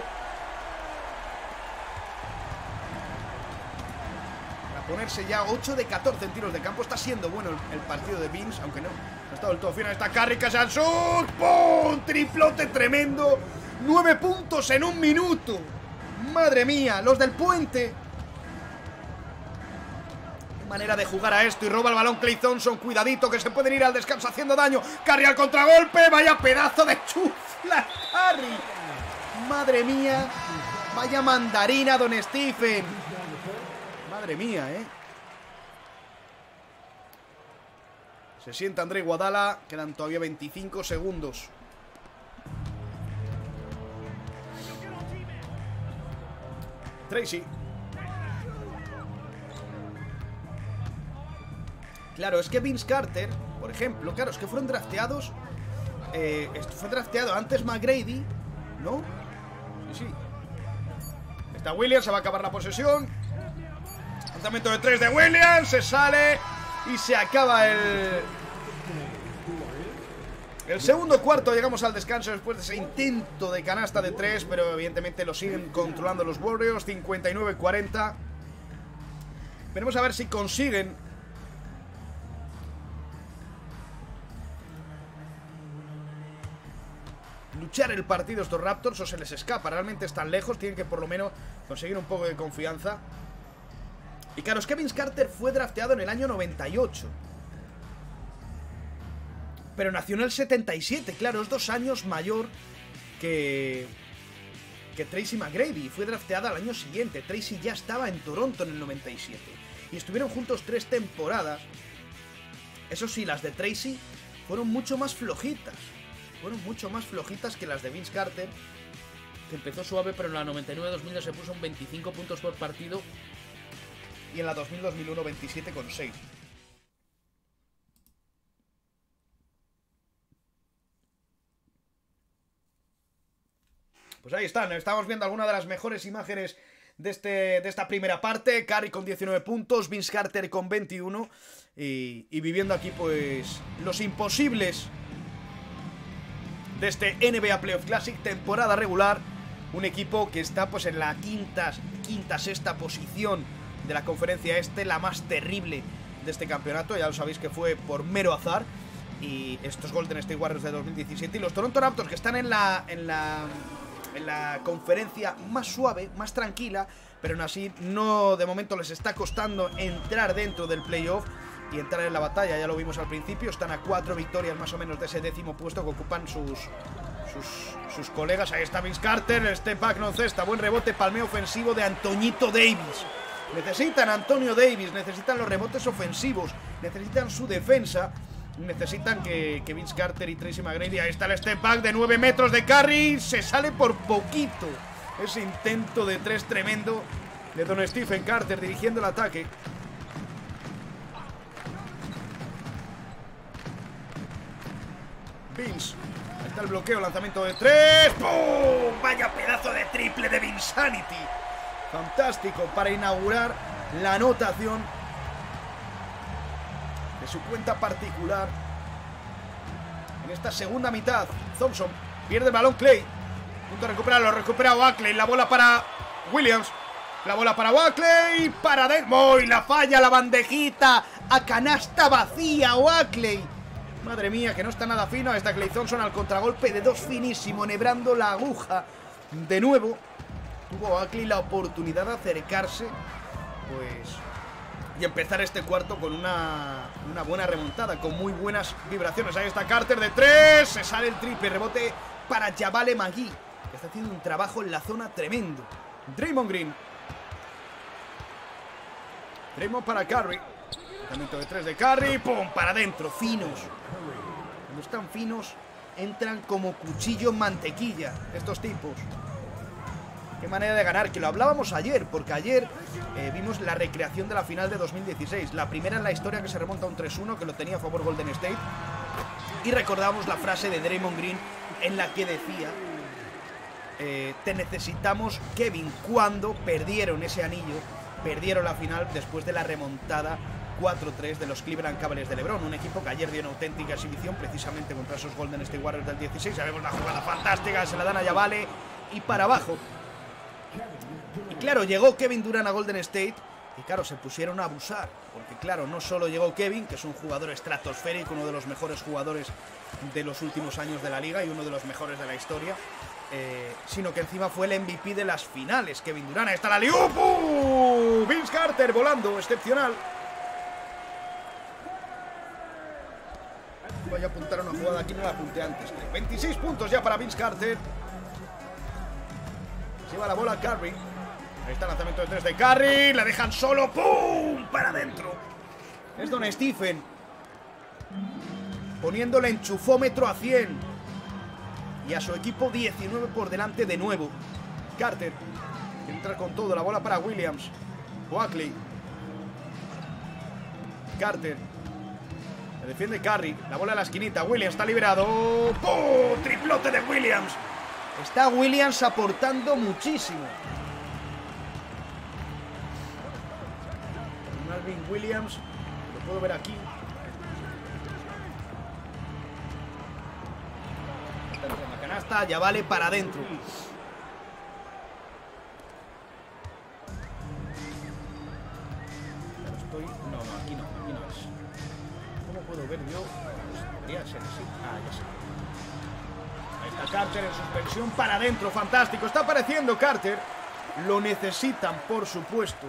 Para ponerse ya 8 de 14 en tiros de campo. Está siendo bueno el partido de Vince, aunque no ha estado del todo final. Está Curry, Casansur. ¡Pum! Triplote tremendo. 9 puntos en un minuto. Madre mía, los del puente. Manera de jugar a esto y roba el balón Klay Thompson. Cuidadito que se pueden ir al descanso haciendo daño. Curry al contragolpe. Vaya pedazo de chufla Curry. Madre mía. Vaya mandarina don Stephen. Madre mía, Se sienta Andre Iguodala. Quedan todavía 25 segundos. Tracy. Claro, es que Vince Carter, por ejemplo, claro, es que fueron drafteados. Fue drafteado antes McGrady, ¿no? Sí. Está Williams, se va a acabar la posesión. Lanzamiento de 3 de Williams, se sale y se acaba el segundo cuarto. Llegamos al descanso después de ese intento de canasta de 3, pero evidentemente lo siguen controlando los Warriors. 59-40. Veremos a ver si consiguen luchar el partido estos Raptors o se les escapa. Realmente están lejos, tienen que por lo menos conseguir un poco de confianza. Y claro, es que Vince Carter fue drafteado en el año 98, pero nació en el 77, claro, es 2 años mayor que Tracy McGrady. Fue drafteada al año siguiente. Tracy ya estaba en Toronto en el 97 y estuvieron juntos 3 temporadas. Eso sí, las de Tracy fueron mucho más flojitas. Fueron mucho más flojitas que las de Vince Carter. que empezó suave, pero en la 99-2000 se puso en 25 puntos por partido. Y en la 2000-2001, 27,6. Pues ahí están, estamos viendo algunas de las mejores imágenes de esta primera parte. Curry con 19 puntos, Vince Carter con 21 y viviendo aquí pues los imposibles de este NBA Playoff Classic, temporada regular. Un equipo que está pues en la sexta posición de la conferencia este, la más terrible de este campeonato. Ya lo sabéis que fue por mero azar. Y estos Golden State Warriors de 2017 y los Toronto Raptors, que están en la conferencia más suave, más tranquila, pero aún así no, de momento les está costando entrar dentro del playoff y entrar en la batalla. Ya lo vimos al principio, están a 4 victorias más o menos de ese 10º puesto que ocupan sus colegas. Ahí está Vince Carter, el step back no cesta, buen rebote, palmeo ofensivo de Antoñito Davis. Necesitan a Antonio Davis, necesitan los rebotes ofensivos, necesitan su defensa. Necesitan que Vince Carter y Tracy McGrady. Ahí está el step back de 9 metros de Curry. Se sale por poquito. Ese intento de 3 tremendo de Don Stephen Carter dirigiendo el ataque. Vince. Ahí está el bloqueo, lanzamiento de 3. ¡Pum! Vaya pedazo de triple de Vinsanity. Fantástico para inaugurar la anotación de su cuenta particular en esta segunda mitad. Thompson pierde el balón, Clay. Punto de recuperarlo, recupera Oakley. La bola para Williams. La bola para Oakley. Para Demo. Y la falla, la bandejita. A canasta vacía, Oakley. Madre mía, que no está nada fino. Ahí está Clay Thompson al contragolpe de 2 finísimo, enhebrando la aguja. De nuevo, tuvo Oakley la oportunidad de acercarse, pues, y empezar este cuarto con una buena remontada, con muy buenas vibraciones. Ahí está Carter de 3, se sale el triple, rebote para Javale McGee, que está haciendo un trabajo en la zona tremendo. Draymond Green. Draymond para Curry. Lanzamiento de 3 de Curry, ¡pum! Para adentro, finos. Cuando están finos, entran como cuchillo en mantequilla, estos tipos. Qué manera de ganar, que lo hablábamos ayer, porque ayer vimos la recreación de la final de 2016, la primera en la historia que se remonta a un 3-1, que lo tenía a favor Golden State, y recordábamos la frase de Draymond Green en la que decía te necesitamos, Kevin, cuando perdieron ese anillo, perdieron la final después de la remontada 4-3 de los Cleveland Cavaliers de LeBron, un equipo que ayer dio una auténtica exhibición precisamente contra esos Golden State Warriors del 16. Ya vemos la jugada fantástica, se la dan a Javale y para abajo. Y claro, llegó Kevin Durant a Golden State y claro, se pusieron a abusar, porque claro, no solo llegó Kevin, que es un jugador estratosférico, uno de los mejores jugadores de los últimos años de la liga y uno de los mejores de la historia, sino que encima fue el MVP de las finales, Kevin Durant. Ahí está la liup. Vince Carter volando, excepcional. Voy a apuntar una jugada aquí, no la apunté antes. 26 puntos ya para Vince Carter. Se lleva la bola Curry. Ahí está el lanzamiento de 3 de Curry. La dejan solo. ¡Pum! Para adentro. Es Don Stephen poniendo el enchufómetro a 100. Y a su equipo 19 por delante de nuevo. Carter entra con todo. La bola para Williams. Oakley. Carter. Se defiende Curry. La bola a la esquinita. Williams está liberado. ¡Pum! Triplote de Williams. Está Williams aportando muchísimo. Marvin Williams. Lo puedo ver aquí. Está en la canasta. Ya vale para adentro. No, aquí no es. ¿Cómo puedo ver yo? Debería ser así. Ah, ya sé. Ahí está Carter en suspensión para adentro. Fantástico. Está apareciendo Carter. Lo necesitan, por supuesto.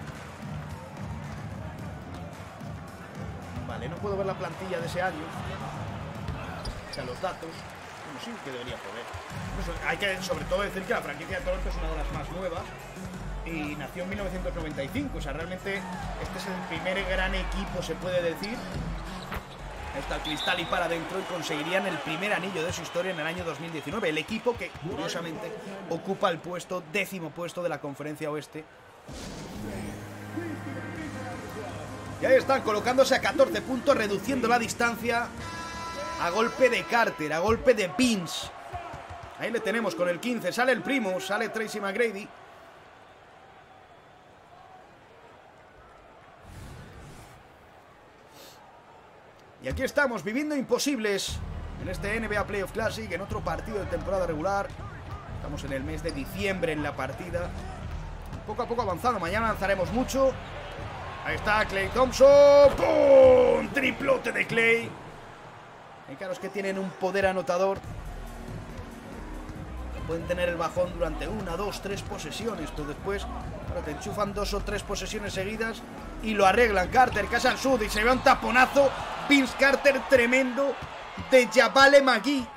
Vale, no puedo ver la plantilla de ese año. O sea, los datos. Bueno, sí que debería poder. Hay que sobre todo decir que la franquicia de Toronto es una de las más nuevas. Y nació en 1995, o sea, realmente este es el primer gran equipo, se puede decir, Está el cristal y para adentro, y conseguirían el primer anillo de su historia en el año 2019. El equipo que, curiosamente, ocupa el puesto, 10º puesto de la Conferencia Oeste. Y ahí están, colocándose a 14 puntos, reduciendo la distancia a golpe de Carter, a golpe de Vince. Ahí le tenemos con el 15, sale el primo, sale Tracy McGrady. Y aquí estamos, viviendo imposibles en este NBA Playoff Classic, en otro partido de temporada regular. Estamos en el mes de diciembre en la partida. Poco a poco avanzando, mañana lanzaremos mucho. Ahí está Klay Thompson. ¡Pum! Triplote de Klay. Y claro, es que tienen un poder anotador. Pueden tener el bajón durante 1, 2, 3 posesiones, pero después, claro, te enchufan 2 o 3 posesiones seguidas y lo arreglan. Carter, casa al sud, y se ve un taponazo. Vince Carter tremendo de Jabale McGee.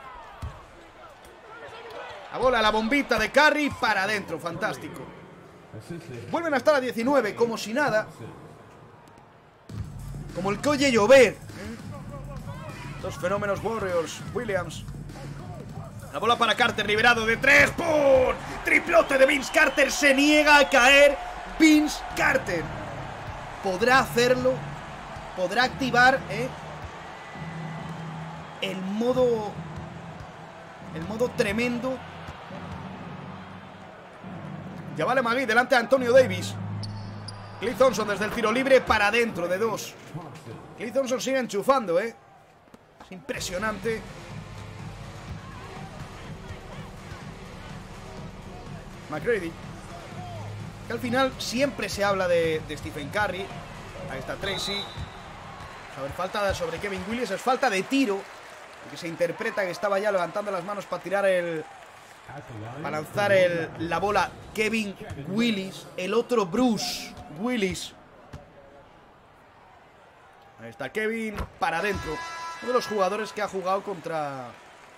La bola, la bombita de Curry para adentro, fantástico. Vuelven a estar a 19, como si nada. Como el que oye llover. Dos fenómenos Warriors. Williams. La bola para Carter, liberado de 3. ¡Pum! Triplote de Vince Carter. Se niega a caer Vince Carter. ¿Podrá hacerlo? ¿Podrá activar el modo tremendo? Jabale McGee delante de Antonio Davis. Klay Thompson desde el tiro libre para adentro de 2. Klay Thompson sigue enchufando, Es impresionante. McGrady. Que al final siempre se habla de Stephen Curry. Ahí está Tracy. A ver, falta sobre Kevin Willis. Es falta de tiro. Porque se interpreta que estaba ya levantando las manos para tirar para lanzar la bola Kevin Willis. El otro Bruce Willis. Ahí está Kevin para adentro. Uno de los jugadores que ha jugado contra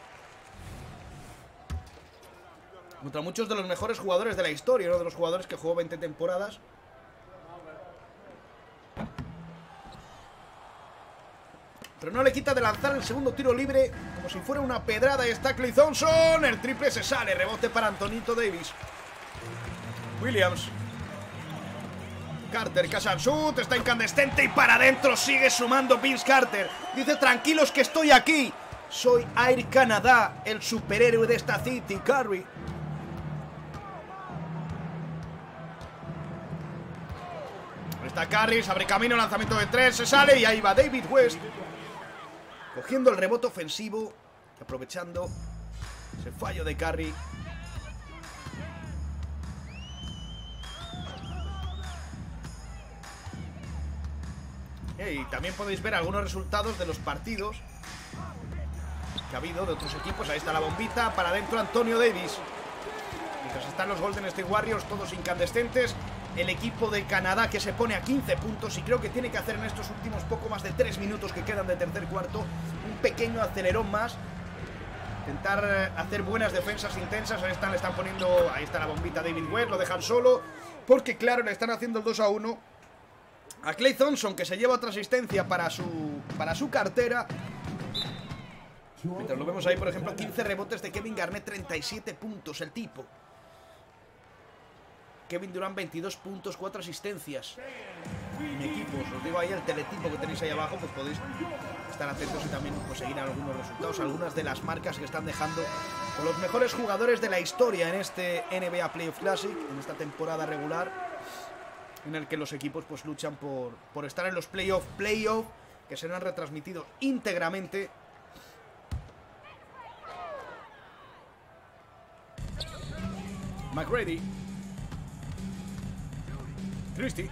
muchos de los mejores jugadores de la historia. Uno de los jugadores que jugó 20 temporadas. Pero no le quita de lanzar el segundo tiro libre como si fuera una pedrada. Y está Klay Thompson. El triple se sale. Rebote para Antonito Davis. Williams. Carter, casa al sud. Está incandescente y para adentro sigue sumando Vince Carter. Dice: tranquilos que estoy aquí. Soy Air Canada, el superhéroe de esta city. Curry. Está Curry, se abre camino, lanzamiento de 3, se sale y ahí va David West. Cogiendo el rebote ofensivo, aprovechando ese fallo de Curry. Y también podéis ver algunos resultados de los partidos que ha habido de otros equipos. Ahí está la bombita, para adentro Antonio Davis. Mientras están los Golden State Warriors todos incandescentes, el equipo de Canadá que se pone a 15 puntos y creo que tiene que hacer en estos últimos poco más de 3 minutos que quedan de tercer cuarto un pequeño acelerón más. Intentar hacer buenas defensas intensas. Ahí le están poniendo, ahí está la bombita David West, lo dejan solo porque claro, le están haciendo el 2-1 a Klay Thompson, que se lleva otra asistencia para su cartera. Mientras lo vemos ahí, por ejemplo, 15 rebotes de Kevin Garnett, 37 puntos el tipo. Kevin Durant, 22 puntos, 4 asistencias. En equipos, os digo ahí el teletipo que tenéis ahí abajo, pues podéis estar atentos y también conseguir algunos resultados, algunas de las marcas que están dejando con los mejores jugadores de la historia en este NBA Playoff Classic, en esta temporada regular, en el que los equipos pues luchan por estar en los playoff, que serán retransmitidos íntegramente. McGrady. Christie.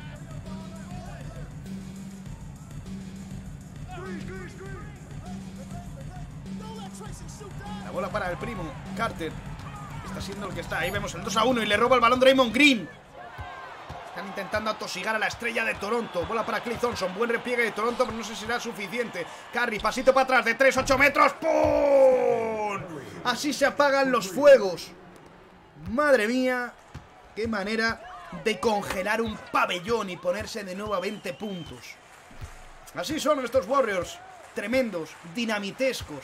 La bola para el primo Carter. Está siendo el que está. Ahí vemos el 2-1 y le roba el balón Draymond Green. Están intentando atosigar a la estrella de Toronto. Bola para Klay Thompson. Buen repliegue de Toronto, pero no sé si será suficiente. Curry, pasito para atrás de 3, 8 metros. ¡Pum! Así se apagan los fuegos. Madre mía, qué manera de congelar un pabellón y ponerse de nuevo a 20 puntos. Así son estos Warriors. tremendos, dinamitescos.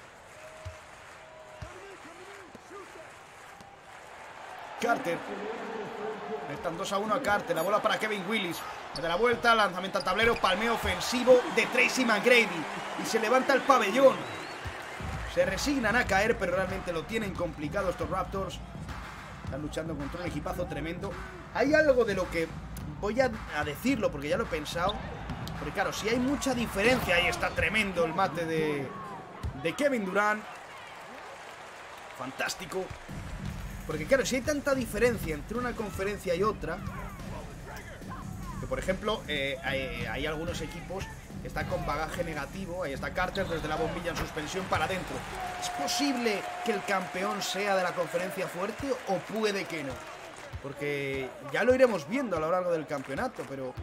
Carter. Están 2-1 a Carter. La bola para Kevin Willis. De la vuelta, lanzamiento al tablero, palmeo ofensivo de Tracy McGrady. Y se levanta el pabellón. Se resignan a caer, pero realmente lo tienen complicado estos Raptors. Están luchando contra un equipazo tremendo. Hay algo de lo que voy a decirlo, porque ya lo he pensado. Porque claro, si hay mucha diferencia, ahí está tremendo el mate de Kevin Durant. Fantástico. Porque claro, si hay tanta diferencia entre una conferencia y otra, que por ejemplo hay algunos equipos que están con bagaje negativo. Ahí está Carter desde la bombilla en suspensión para adentro. ¿Es posible que el campeón sea de la conferencia fuerte o puede que no? Porque ya lo iremos viendo a lo largo del campeonato, pero...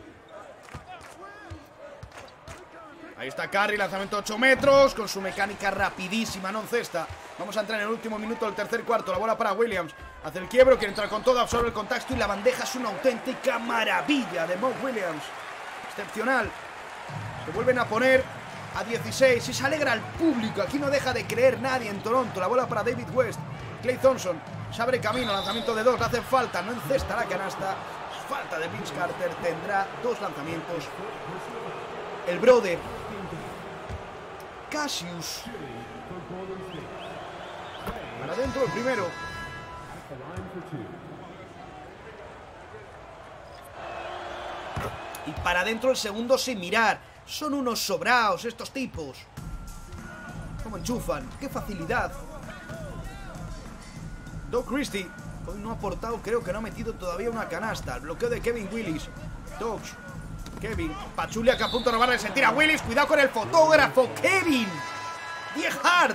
Ahí está Curry, lanzamiento 8 metros, con su mecánica rapidísima, no en cesta. Vamos a entrar en el último minuto del tercer cuarto. La bola para Williams, hace el quiebro, quiere entrar con todo, absorbe el contacto y la bandeja es una auténtica maravilla de Mo Williams. Excepcional. Se vuelven a poner a 16 y se alegra el público. Aquí no deja de creer nadie en Toronto. La bola para David West. Klay Thompson se abre camino, lanzamiento de 2, le hace falta, no encesta la canasta. Falta de Vince Carter, tendrá 2 lanzamientos. El brother Cassius. Para adentro el primero. Y para adentro el segundo sin mirar. Son unos sobraos estos tipos. Cómo enchufan, qué facilidad. Doc Christie hoy no ha aportado, creo que no ha metido todavía una canasta. El bloqueo de Kevin Willis. Doc, Kevin, Pachulia que a punto de robarle, se tira Willis, cuidado con el fotógrafo, Kevin. 10 hard.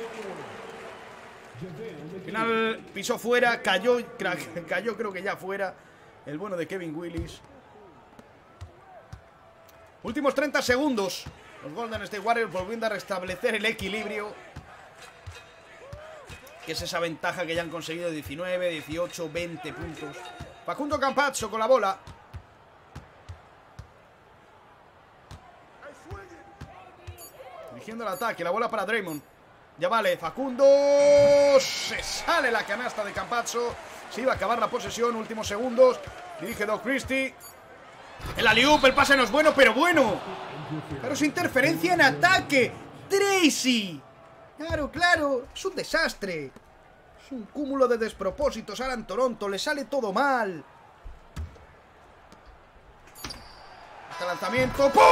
Al final pisó fuera, cayó creo que ya fuera. El bueno de Kevin Willis. Últimos 30 segundos. Los Golden State Warriors volviendo a restablecer el equilibrio. Que es esa ventaja que ya han conseguido de 19, 18, 20 puntos. Facundo Campazzo con la bola. Dirigiendo el ataque, la bola para Draymond. Ya vale, Facundo. Se sale la canasta de Campazzo. Se iba a acabar la posesión, últimos segundos. Dirige Doc Christie. El alley-oop, el pase no es bueno, pero bueno. Claro, es interferencia en ataque. Tracy. Claro, es un desastre. Es un cúmulo de despropósitos. Ahora en Toronto le sale todo mal. Este lanzamiento. ¡Pum!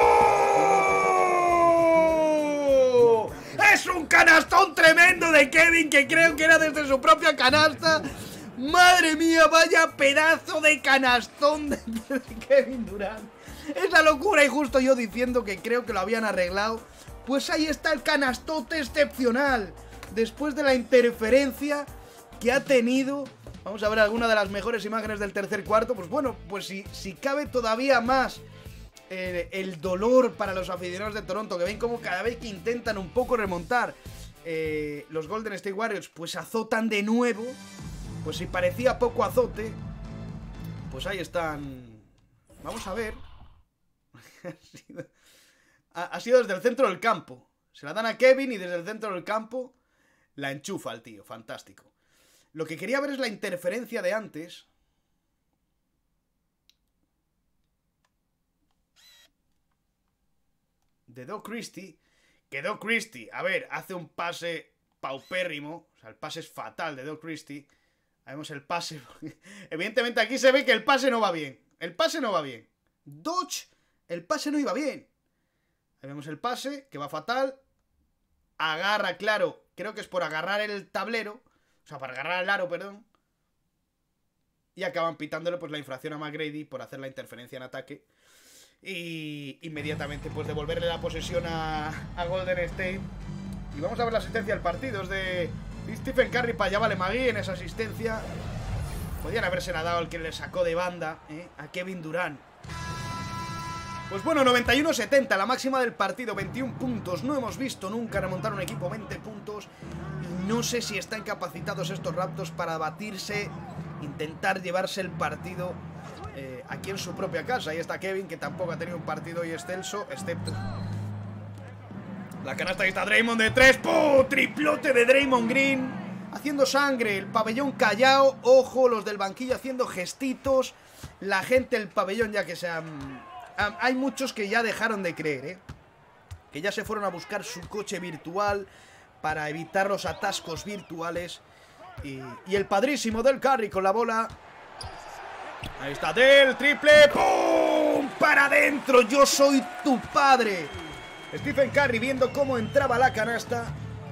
Es un canastón tremendo de Kevin, que creo que era desde su propia canasta. Madre mía, vaya pedazo de canastón de Kevin Durant. Esa locura, y justo yo diciendo que creo que lo habían arreglado. Pues ahí está el canastote excepcional. Después de la interferencia que ha tenido. Vamos a ver alguna de las mejores imágenes del tercer cuarto. Pues bueno, pues si cabe todavía más el dolor para los aficionados de Toronto, que ven como cada vez que intentan un poco remontar los Golden State Warriors, pues azotan de nuevo. Pues si parecía poco azote, pues ahí están. Vamos a ver. Ha sido desde el centro del campo. Se la dan a Kevin y desde el centro del campo la enchufa el tío. Fantástico. Lo que quería ver es la interferencia de antes. De Doc Christie. Que Doc Christie, a ver, hace un pase paupérrimo. O sea, el pase es fatal de Doc Christie. Vemos el pase. Evidentemente aquí se ve que el pase no va bien. El pase no va bien. Dodge, el pase no iba bien. Ahí vemos el pase, que va fatal. Agarra, claro. Creo que es por agarrar el tablero. O sea, para agarrar el aro, perdón. Y acaban pitándole pues la infracción a McGrady por hacer la interferencia en ataque. Y inmediatamente pues devolverle la posesión a Golden State. Y vamos a ver la asistencia del partido. Es de Stephen Curry para Javale McGee en esa asistencia. Podían haberse la dado al que le sacó de banda, a Kevin Durant. Pues bueno, 91-70, la máxima del partido, 21 puntos. No hemos visto nunca remontar un equipo 20 puntos. Y no sé si están capacitados estos Raptors para batirse, intentar llevarse el partido aquí en su propia casa. Ahí está Kevin, que tampoco ha tenido un partido hoy excelso, excepto La canasta, ahí está Draymond de 3. ¡Pum! Triplote de Draymond Green. Haciendo sangre, el pabellón callao. Ojo, los del banquillo haciendo gestitos. La gente del pabellón ya que se han... Hay muchos que ya dejaron de creer, que ya se fueron a buscar su coche virtual para evitar los atascos virtuales. Y el padrísimo del Curry con la bola. Ahí está Del, triple. ¡Pum! Para adentro, yo soy tu padre. Stephen Curry viendo cómo entraba la canasta.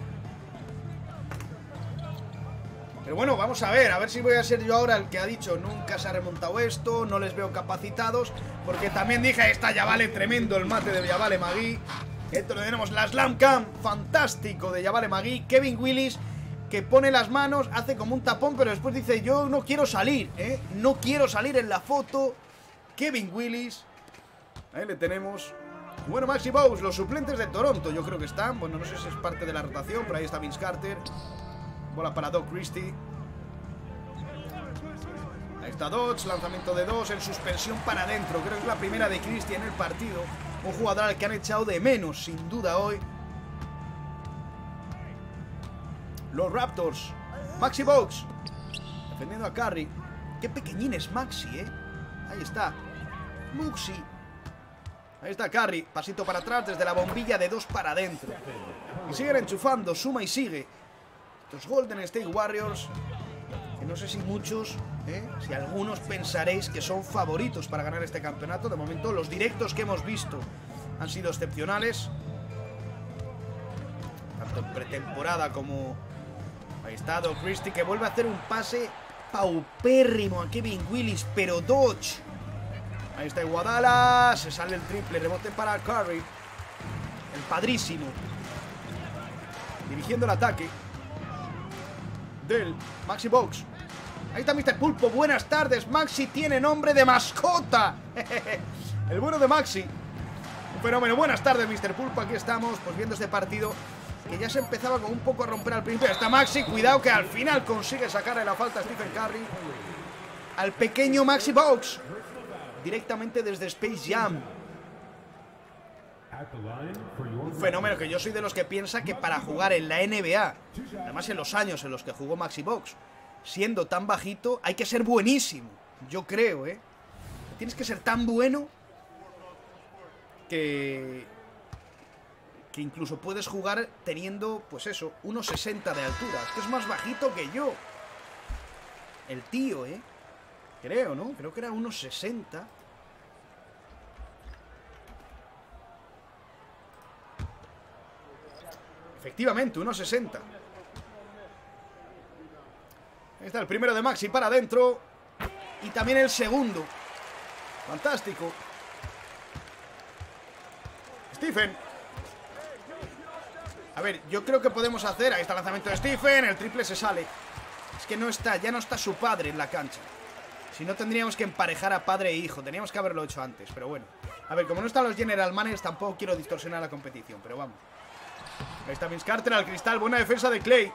Pero bueno, vamos a ver si voy a ser yo ahora el que ha dicho nunca se ha remontado esto, no les veo capacitados, porque también dije, está Yavale, tremendo el mate de Yavale Magui. Esto lo tenemos, la Slam Cam, fantástico de Yavale Magui. Kevin Willis, que pone las manos, hace como un tapón, pero después dice, yo no quiero salir, no quiero salir en la foto. Kevin Willis, ahí le tenemos. Bueno, Maxi Bogues, los suplentes de Toronto, yo creo que están, bueno, no sé si es parte de la rotación, pero ahí está Vince Carter. Bola para Doc Christie. Ahí está Dodge, lanzamiento de 2 en suspensión para adentro. Creo que es la primera de Christie en el partido. Un jugador al que han echado de menos, sin duda, hoy. Los Raptors. Maxi Bogues defendiendo a Curry. Qué pequeñín es Maxi, Ahí está Muxi. Ahí está Curry, pasito para atrás desde la bombilla de 2 para adentro. Y siguen enchufando, suma y sigue. Estos Golden State Warriors, que no sé si muchos, si algunos pensaréis que son favoritos para ganar este campeonato. De momento los directos que hemos visto han sido excepcionales, tanto en pretemporada como... Ahí está Doc Christie, que vuelve a hacer un pase paupérrimo a Kevin Willis, pero Dodge. Ahí está Iguodala, se sale el triple, rebote para Curry, el padrísimo, dirigiendo el ataque. Del Maxi Bogues. Ahí está Mr. Pulpo, buenas tardes. Maxi tiene nombre de mascota. El bueno de Maxi, un fenómeno. Buenas tardes, Mr. Pulpo, aquí estamos, pues viendo este partido que ya se empezaba con un poco a romper al principio. Está Maxi, cuidado que al final consigue sacarle la falta a Stephen Curry al pequeño Maxi Bogues, directamente desde Space Jam. Un fenómeno, que yo soy de los que piensa que para jugar en la NBA, además en los años en los que jugó Maxi Bogues, siendo tan bajito, hay que ser buenísimo. Yo creo, tienes que ser tan bueno que incluso puedes jugar teniendo, pues eso, 1,60 de altura. Es que es más bajito que yo el tío, creo, ¿no? Creo que era 1,60. Efectivamente, 1,60. Ahí está el primero de Maxi para adentro. Y también el segundo. Fantástico. Stephen. A ver, yo creo que podemos hacer... Ahí está el lanzamiento de Stephen. El triple se sale. Es que no está, ya no está su padre en la cancha. Si no, tendríamos que emparejar a padre e hijo. Teníamos que haberlo hecho antes, pero bueno. A ver, como no están los general managers, tampoco quiero distorsionar la competición, pero vamos. Ahí está Vince Carter al cristal. Buena defensa de Clay.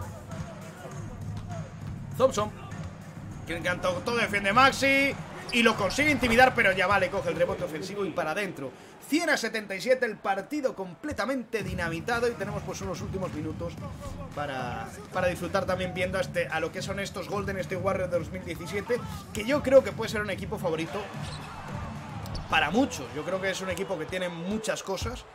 Thompson, que encantó, todo defiende Maxi y lo consigue intimidar, pero ya vale, coge el rebote ofensivo y para adentro. 100-77, el partido completamente dinamitado, y tenemos pues unos últimos minutos para disfrutar también viendo a lo que son estos Golden State Warriors de 2017, que yo creo que puede ser un equipo favorito para muchos. Yo creo que es un equipo que tiene muchas cosas.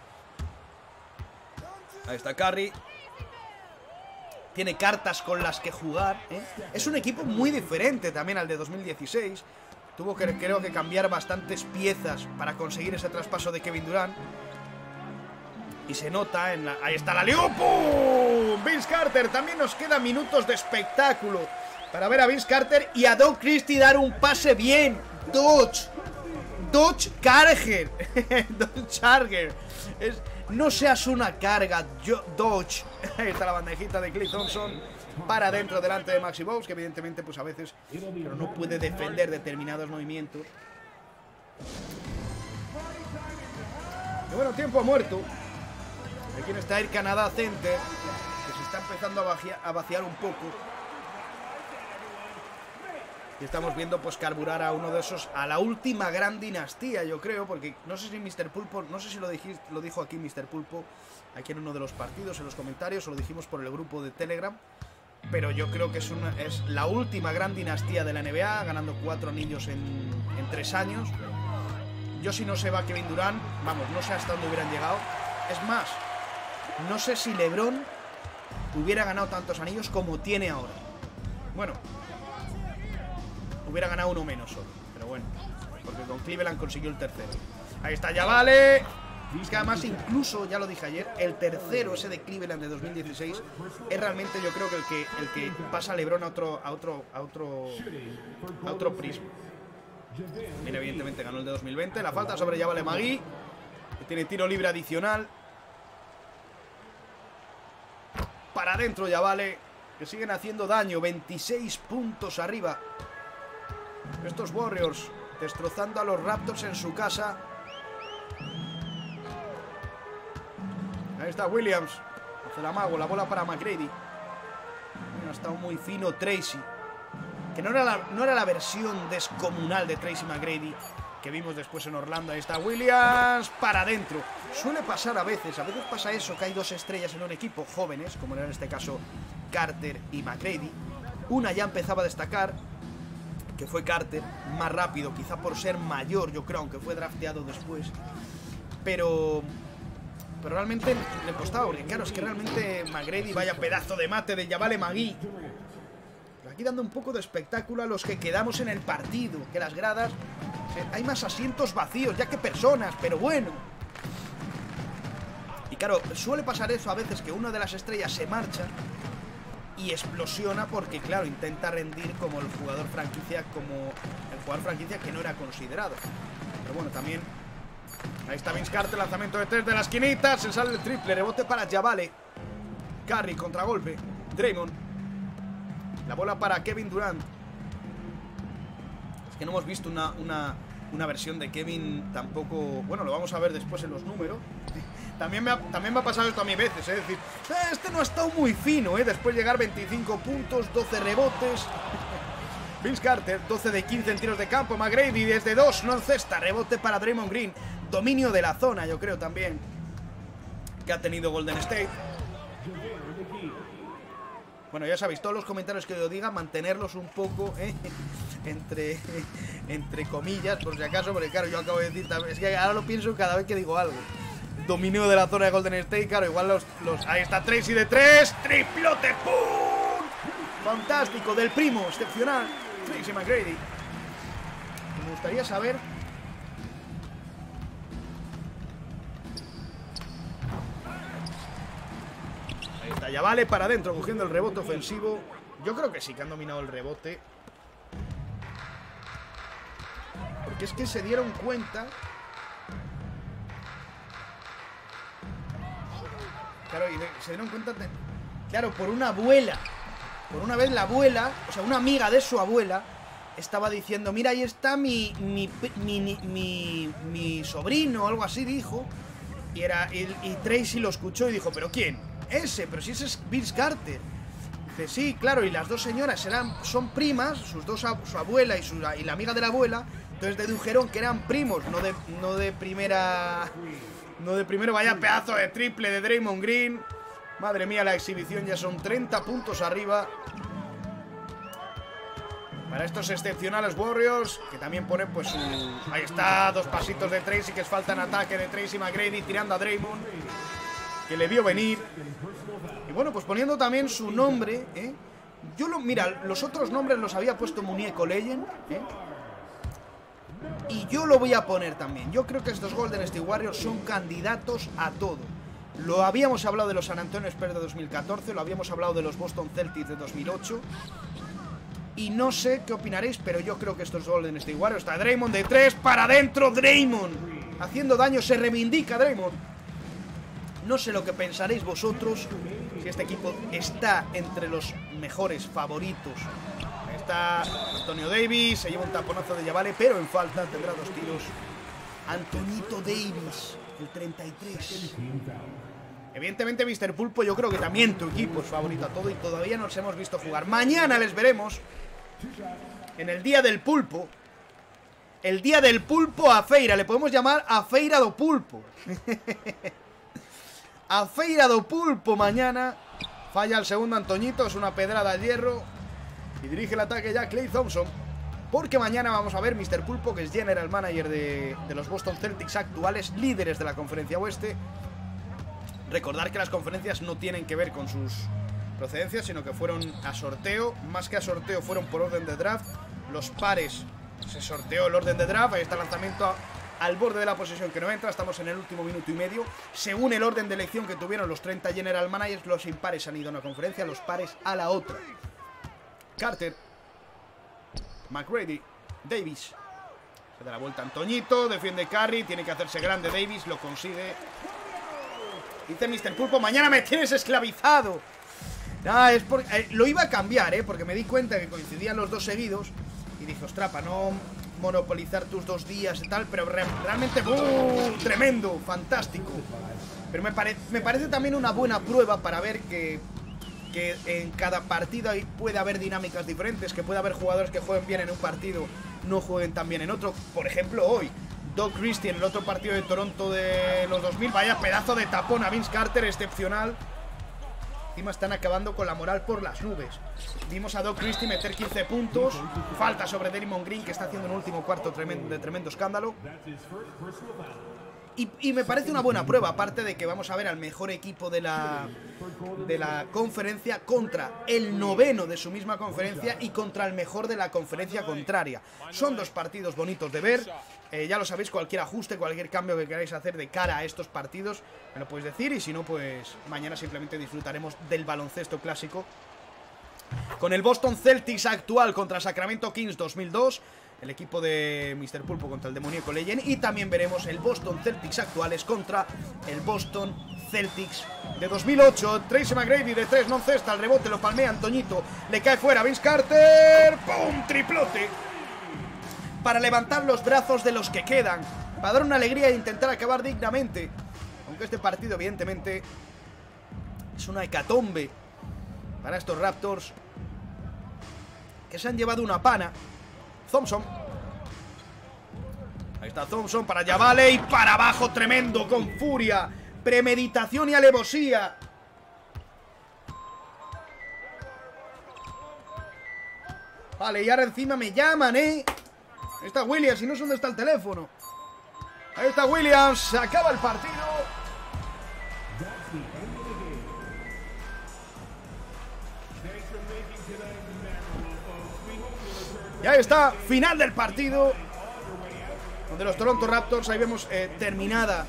Ahí está Curry. Tiene cartas con las que jugar, Es un equipo muy diferente también al de 2016. Tuvo que, creo que, cambiar bastantes piezas para conseguir ese traspaso de Kevin Durant. Y se nota en la... Ahí está la liga. ¡Pum! Vince Carter. También nos quedan minutos de espectáculo para ver a Vince Carter y a Doc Christie dar un pase bien. Dodge Charger. Dodge Charger. No seas una carga, Dodge. Ahí está la bandejita de Klay Thompson para adentro, delante de Maxi Bogues, que evidentemente pues a veces pero no puede defender determinados movimientos. Y bueno, tiempo muerto. Aquí está el Canadá Center, que se está empezando a vaciar un poco. Y estamos viendo pues carburar a uno de esos, a la última gran dinastía, yo creo, porque no sé si Mr. Pulpo, no sé si lo dijo aquí Mr. Pulpo, aquí en uno de los partidos, en los comentarios, o lo dijimos por el grupo de Telegram, pero yo creo que es la última gran dinastía de la NBA, ganando 4 anillos en 3 años. Yo si no se va Kevin Durant, vamos, no sé hasta dónde hubieran llegado. Es más, no sé si LeBron hubiera ganado tantos anillos como tiene ahora. Bueno, hubiera ganado uno menos solo, pero bueno, porque con Cleveland consiguió el tercero. Ahí está, ya vale. Es que además, incluso, ya lo dije ayer, el tercero ese de Cleveland de 2016 es realmente, yo creo que el que pasa a LeBron a otro prisma. Mira, evidentemente ganó el de 2020. La falta sobre Yavale Magui, que tiene tiro libre adicional. Para adentro Yavale, que siguen haciendo daño. 26 puntos arriba estos Warriors, destrozando a los Raptors en su casa. Ahí está Williams, hace la mago, la bola para McGrady. Ha estado muy fino Tracy, que no era la versión descomunal de Tracy McGrady que vimos después en Orlando. Ahí está Williams, para adentro. Suele pasar a veces pasa eso, que hay dos estrellas en un equipo, jóvenes, como era en este caso Carter y McGrady. Una ya empezaba a destacar, que fue Carter, más rápido, quizá por ser mayor, yo creo, aunque fue drafteado después. Pero realmente le costaba, porque claro, es que realmente McGrady, vaya pedazo de mate de Yavale Magui. Aquí dando un poco de espectáculo a los que quedamos en el partido, que las gradas, hay más asientos vacíos ya que personas, pero bueno. Y claro, suele pasar eso a veces, que una de las estrellas se marcha y explosiona porque, claro, intenta rendir como el jugador franquicia, que no era considerado. Pero bueno, también ahí está Vince Carter, lanzamiento de 3 de la esquinita, se sale el triple, rebote para Yavale. Curry, contragolpe, Draymond. La bola para Kevin Durant. Es que no hemos visto una versión de Kevin tampoco. Bueno, lo vamos a ver después en los números. También me ha pasado esto a mí veces, es decir, este no ha estado muy fino, después llegar 25 puntos, 12 rebotes. Vince Carter, 12 de 15 en tiros de campo. McGrady desde 2, no encesta, rebote para Draymond Green. Dominio de la zona, yo creo también, que ha tenido Golden State. Bueno, ya sabéis, todos los comentarios que yo diga, mantenerlos un poco entre comillas, por si acaso, porque claro, yo acabo de decir, es que ahora lo pienso cada vez que digo algo. Dominio de la zona de Golden State, claro, igual ahí está Tracy de 3, triplote, ¡pum! Fantástico, del primo, excepcional, Tracy McGrady. Me gustaría saber ahí está, ya vale para adentro, cogiendo el rebote ofensivo. Yo creo que sí que han dominado el rebote, porque es que se dieron cuenta. Claro, y se dieron cuenta de, claro, por una vez la abuela, o sea, una amiga de su abuela, estaba diciendo, mira, ahí está mi sobrino, o algo así dijo. Y Tracy lo escuchó y dijo, ¿pero quién? Ese, pero si ese es Vince Carter. Dice, sí, claro, y las dos señoras son primas, su abuela y la amiga de la abuela. Entonces dedujeron que eran primos, no de primera. No de primero, vaya pedazo de triple de Draymond Green. Madre mía, la exhibición, ya son 30 puntos arriba para estos excepcionales Warriors, que también ponen pues su... Ahí está, 2 pasitos de Tracy, que es falta en ataque de Tracy McGrady, tirando a Draymond, que le vio venir. Y bueno, pues poniendo también su nombre, mira, los otros nombres los había puesto Muñeco Legend, y yo lo voy a poner también. Yo creo que estos Golden State Warriors son candidatos a todo. Lo habíamos hablado de los San Antonio Spurs de 2014, lo habíamos hablado de los Boston Celtics de 2008. Y no sé qué opinaréis, pero yo creo que estos Golden State Warriors... Está Draymond de 3, para adentro Draymond, haciendo daño, se reivindica Draymond. No sé lo que pensaréis vosotros, si este equipo está entre los mejores favoritos. Está Antonio Davis, se lleva un taponazo de Yavale, pero en falta tendrá 2 tiros. Antonito Davis, el 33. Evidentemente, Mr. Pulpo, yo creo que también tu equipo es favorito a todo y todavía no los hemos visto jugar. Mañana les veremos En el día del pulpo. El día del pulpo a feira. Le podemos llamar a feira do pulpo. A feira do pulpo mañana. Falla el segundo Antoñito. Es una pedrada al hierro. Y dirige el ataque ya Klay Thompson. Porque mañana vamos a ver Mr. Pulpo, que es General Manager de los Boston Celtics actuales, líderes de la Conferencia Oeste. Recordar que las conferencias no tienen que ver con sus procedencias, sino que fueron a sorteo. Más que a sorteo, fueron por orden de draft. Los pares, se sorteó el orden de draft. Ahí está el lanzamiento al borde de la posesión que no entra. Estamos en el último minuto y medio. Según el orden de elección que tuvieron los 30 General Managers, los impares han ido a una conferencia, los pares a la otra. Carter, McGrady, Davis. Se da la vuelta Antoñito, defiende Curry, tiene que hacerse grande Davis, lo consigue. Dice Mr. Pulpo, mañana me tienes esclavizado. Nah, es porque lo iba a cambiar, porque me di cuenta que coincidían los dos seguidos. Y dije, ostras, para no monopolizar tus 2 días y tal. Pero realmente, tremendo, fantástico. Pero me parece también una buena prueba para ver que en cada partido puede haber dinámicas diferentes, que puede haber jugadores que jueguen bien en un partido, no jueguen tan bien en otro. Por ejemplo, hoy, Doc Christie en el otro partido de Toronto de los 2000, vaya pedazo de tapón a Vince Carter, excepcional. Encima están acabando con la moral por las nubes. Vimos a Doc Christie meter 15 puntos, falta sobre Draymond Green, que está haciendo un último cuarto de tremendo escándalo. Y me parece una buena prueba, aparte de que vamos a ver al mejor equipo de la conferencia contra el noveno de su misma conferencia y contra el mejor de la conferencia contraria. Son 2 partidos bonitos de ver. Ya lo sabéis, cualquier ajuste, cualquier cambio que queráis hacer de cara a estos partidos, me lo podéis decir. Y si no, pues mañana simplemente disfrutaremos del baloncesto clásico. Con el Boston Celtics actual contra Sacramento Kings 2002. El equipo de Mr. Pulpo contra el demoníaco Legend. Y también veremos el Boston Celtics actuales contra el Boston Celtics de 2008. Tracy McGrady de 3, no cesta. El rebote lo palmea Antoñito. Le cae fuera Vince Carter. ¡Pum! Triplote. Para levantar los brazos de los que quedan. Para dar una alegría e intentar acabar dignamente. Aunque este partido, evidentemente, es una hecatombe para estos Raptors, que se han llevado una pana. Thompson. Ahí está Thompson para Yavale y para abajo, tremendo, con furia, premeditación y alevosía. Vale, y ahora encima me llaman, Ahí está Williams, y no sé dónde está el teléfono. Ahí está Williams, se acaba el partido. Y ahí está, final del partido, donde los Toronto Raptors, ahí vemos terminado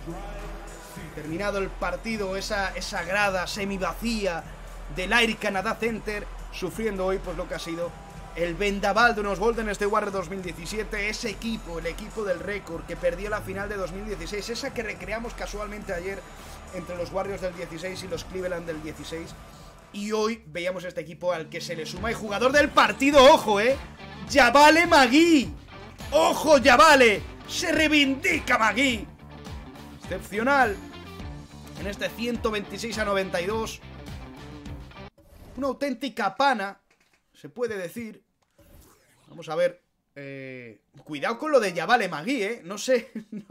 el partido, esa grada semivacía del Air Canada Center, sufriendo hoy pues lo que ha sido el vendaval de unos Golden State Warriors 2017, ese equipo, el equipo del récord, que perdió la final de 2016, esa que recreamos casualmente ayer entre los Warriors del 16 y los Cleveland del 16. Y hoy veíamos este equipo al que se le suma el jugador del partido, ojo, Yavale McGee. Ojo, Yavale, se reivindica McGee. Excepcional en este 126-92. Una auténtica pana, se puede decir. Vamos a ver. Cuidado con lo de Yavale McGee, No sé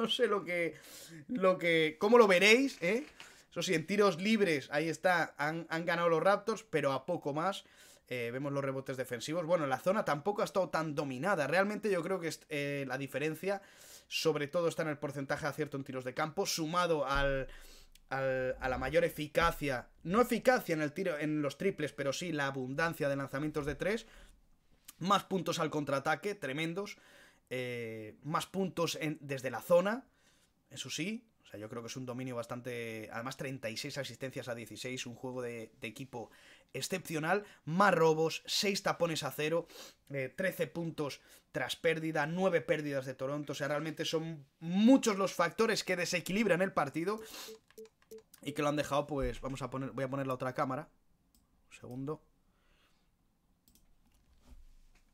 cómo lo veréis, Eso sí, en tiros libres, ahí está, han ganado los Raptors, pero a poco más. Vemos los rebotes defensivos. Bueno, la zona tampoco ha estado tan dominada. Realmente yo creo que la diferencia, sobre todo, está en el porcentaje de acierto en tiros de campo, sumado a la mayor eficacia. No eficacia en los triples, pero sí la abundancia de lanzamientos de 3. Más puntos al contraataque, tremendos. Más puntos desde la zona, eso sí. O sea, yo creo que es un dominio bastante... Además, 36 asistencias a 16, un juego de equipo excepcional. Más robos, 6 tapones a 0, 13 puntos tras pérdida, 9 pérdidas de Toronto. O sea, realmente son muchos los factores que desequilibran el partido y que lo han dejado, pues... voy a poner la otra cámara. Un segundo.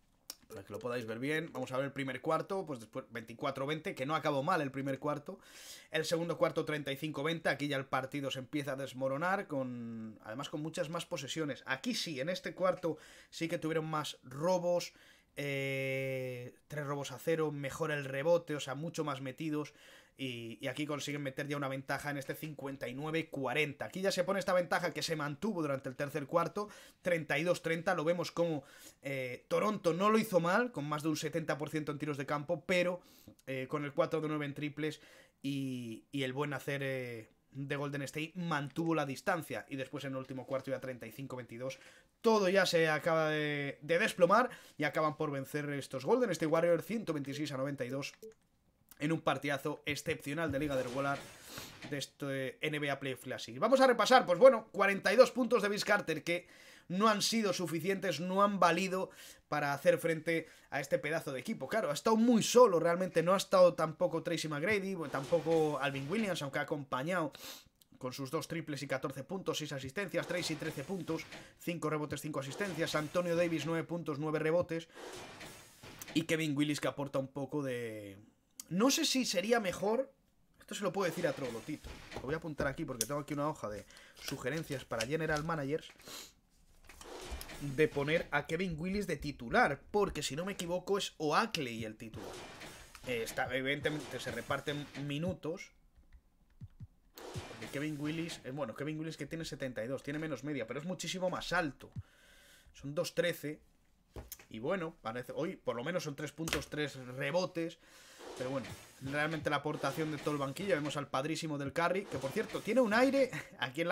para que lo podáis ver bien. Vamos a ver el primer cuarto, pues después 24-20, que no acabó mal el primer cuarto. El segundo cuarto 35-20, aquí ya el partido se empieza a desmoronar, además con muchas más posesiones. Aquí sí, en este cuarto sí que tuvieron más robos, 3 robos a 0, mejor el rebote, o sea, mucho más metidos. Y aquí consiguen meter ya una ventaja en este 59-40. Aquí ya se pone esta ventaja que se mantuvo durante el tercer cuarto, 32-30. Lo vemos como Toronto no lo hizo mal, con más de un 70% en tiros de campo, pero con el 4 de 9 en triples y el buen hacer de Golden State mantuvo la distancia. Y después en el último cuarto ya 35-22. Todo ya se acaba de desplomar y acaban por vencer estos Golden State Warriors 126-92. En un partidazo excepcional de Liga de Regular de este NBA Playoff Classic. Vamos a repasar, pues bueno, 42 puntos de Vince Carter que no han sido suficientes, no han valido para hacer frente a este pedazo de equipo. Claro, ha estado muy solo, realmente no ha estado tampoco Tracy McGrady, tampoco Alvin Williams, aunque ha acompañado con sus 2 triples y 14 puntos, 6 asistencias, Tracy 13 puntos, 5 rebotes, 5 asistencias, Antonio Davis 9 puntos, 9 rebotes, y Kevin Willis que aporta un poco de... No sé si sería mejor, esto se lo puedo decir a Troglotito, lo voy a apuntar aquí porque tengo aquí una hoja de sugerencias para General Managers, de poner a Kevin Willis de titular, porque si no me equivoco es Oakley el titular. Evidentemente se reparten minutos, porque Kevin Willis, Kevin Willis que tiene 72, tiene menos media, pero es muchísimo más alto, son 2.13, y bueno, parece, hoy por lo menos son 3 puntos, 3 rebotes. Pero bueno, realmente la aportación de todo el banquillo. Vemos al padrísimo del Curry, que por cierto, tiene un aire aquí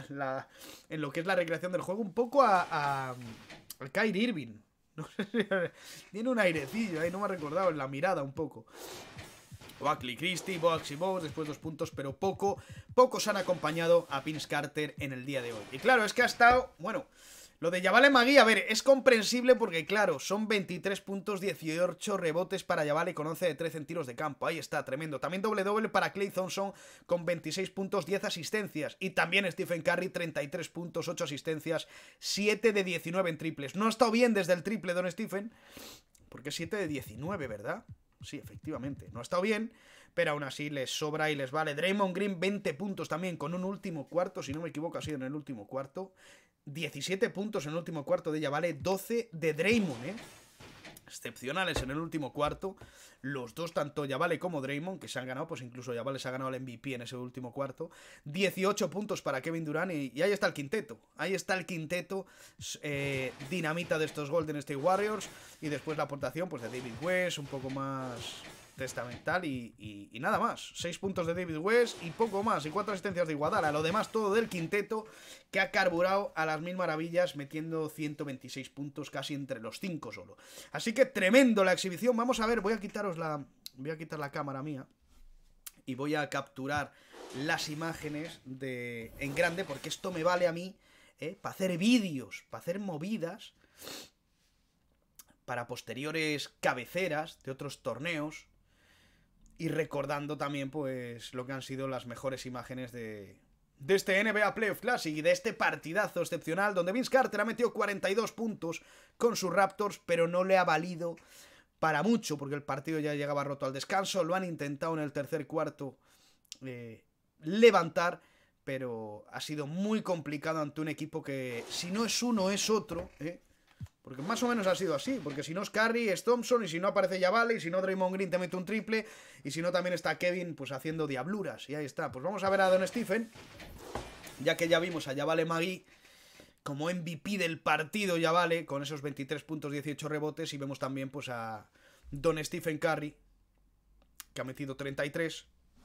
en lo que es la recreación del juego, un poco al Kyrie Irving. No sé si tiene un airecillo ahí, no me ha recordado en la mirada un poco. Oakley, Christie, Box y Box, después 2 puntos, pero pocos han acompañado a Vince Carter en el día de hoy. Y claro, es que ha estado, bueno... Lo de Yavale Magui, a ver, es comprensible porque, claro, son 23 puntos, 18 rebotes para Yavale con 11 de 13 en tiros de campo. Ahí está, tremendo. También doble para Klay Thompson con 26 puntos, 10 asistencias. Y también Stephen Curry, 33 puntos, 8 asistencias, 7 de 19 en triples. No ha estado bien desde el triple, don Stephen, porque es 7 de 19, ¿verdad? Sí, efectivamente, no ha estado bien, pero aún así les sobra y les vale. Draymond Green, 20 puntos también con un último cuarto, si no me equivoco ha sido en el último cuarto. 17 puntos en el último cuarto de Yavale, 12 de Draymond, excepcionales en el último cuarto. Los dos, tanto Yavale como Draymond, que se han ganado, pues incluso Yavale se ha ganado el MVP en ese último cuarto. 18 puntos para Kevin Durant y ahí está el quinteto. Ahí está el quinteto dinamita de estos Golden State Warriors. Y después la aportación pues de David West, un poco más testamental y nada más. 6 puntos de David West y poco más, y 4 asistencias de Iguodala. Lo demás todo del quinteto, que ha carburado a las mil maravillas, metiendo 126 puntos casi entre los 5 solo. Así que tremendo la exhibición. Vamos a ver, voy a quitar la cámara mía y voy a capturar las imágenes en grande, porque esto me vale a mí para hacer vídeos, para hacer movidas, para posteriores cabeceras de otros torneos. Y recordando también, pues, lo que han sido las mejores imágenes de este NBA Playoff Classic y de este partidazo excepcional donde Vince Carter ha metido 42 puntos con sus Raptors, pero no le ha valido para mucho porque el partido ya llegaba roto al descanso. Lo han intentado en el tercer cuarto levantar, pero ha sido muy complicado ante un equipo que, si no es uno, es otro, porque más o menos ha sido así, porque si no es Curry, es Thompson, y si no aparece Yavale, y si no Draymond Green te mete un triple, y si no también está Kevin, pues haciendo diabluras, y ahí está. Pues vamos a ver a Don Stephen, ya que ya vimos a Yavale Magui como MVP del partido, Yavale, con esos 23 puntos, 18 rebotes, y vemos también pues a Don Stephen Curry, que ha metido 33.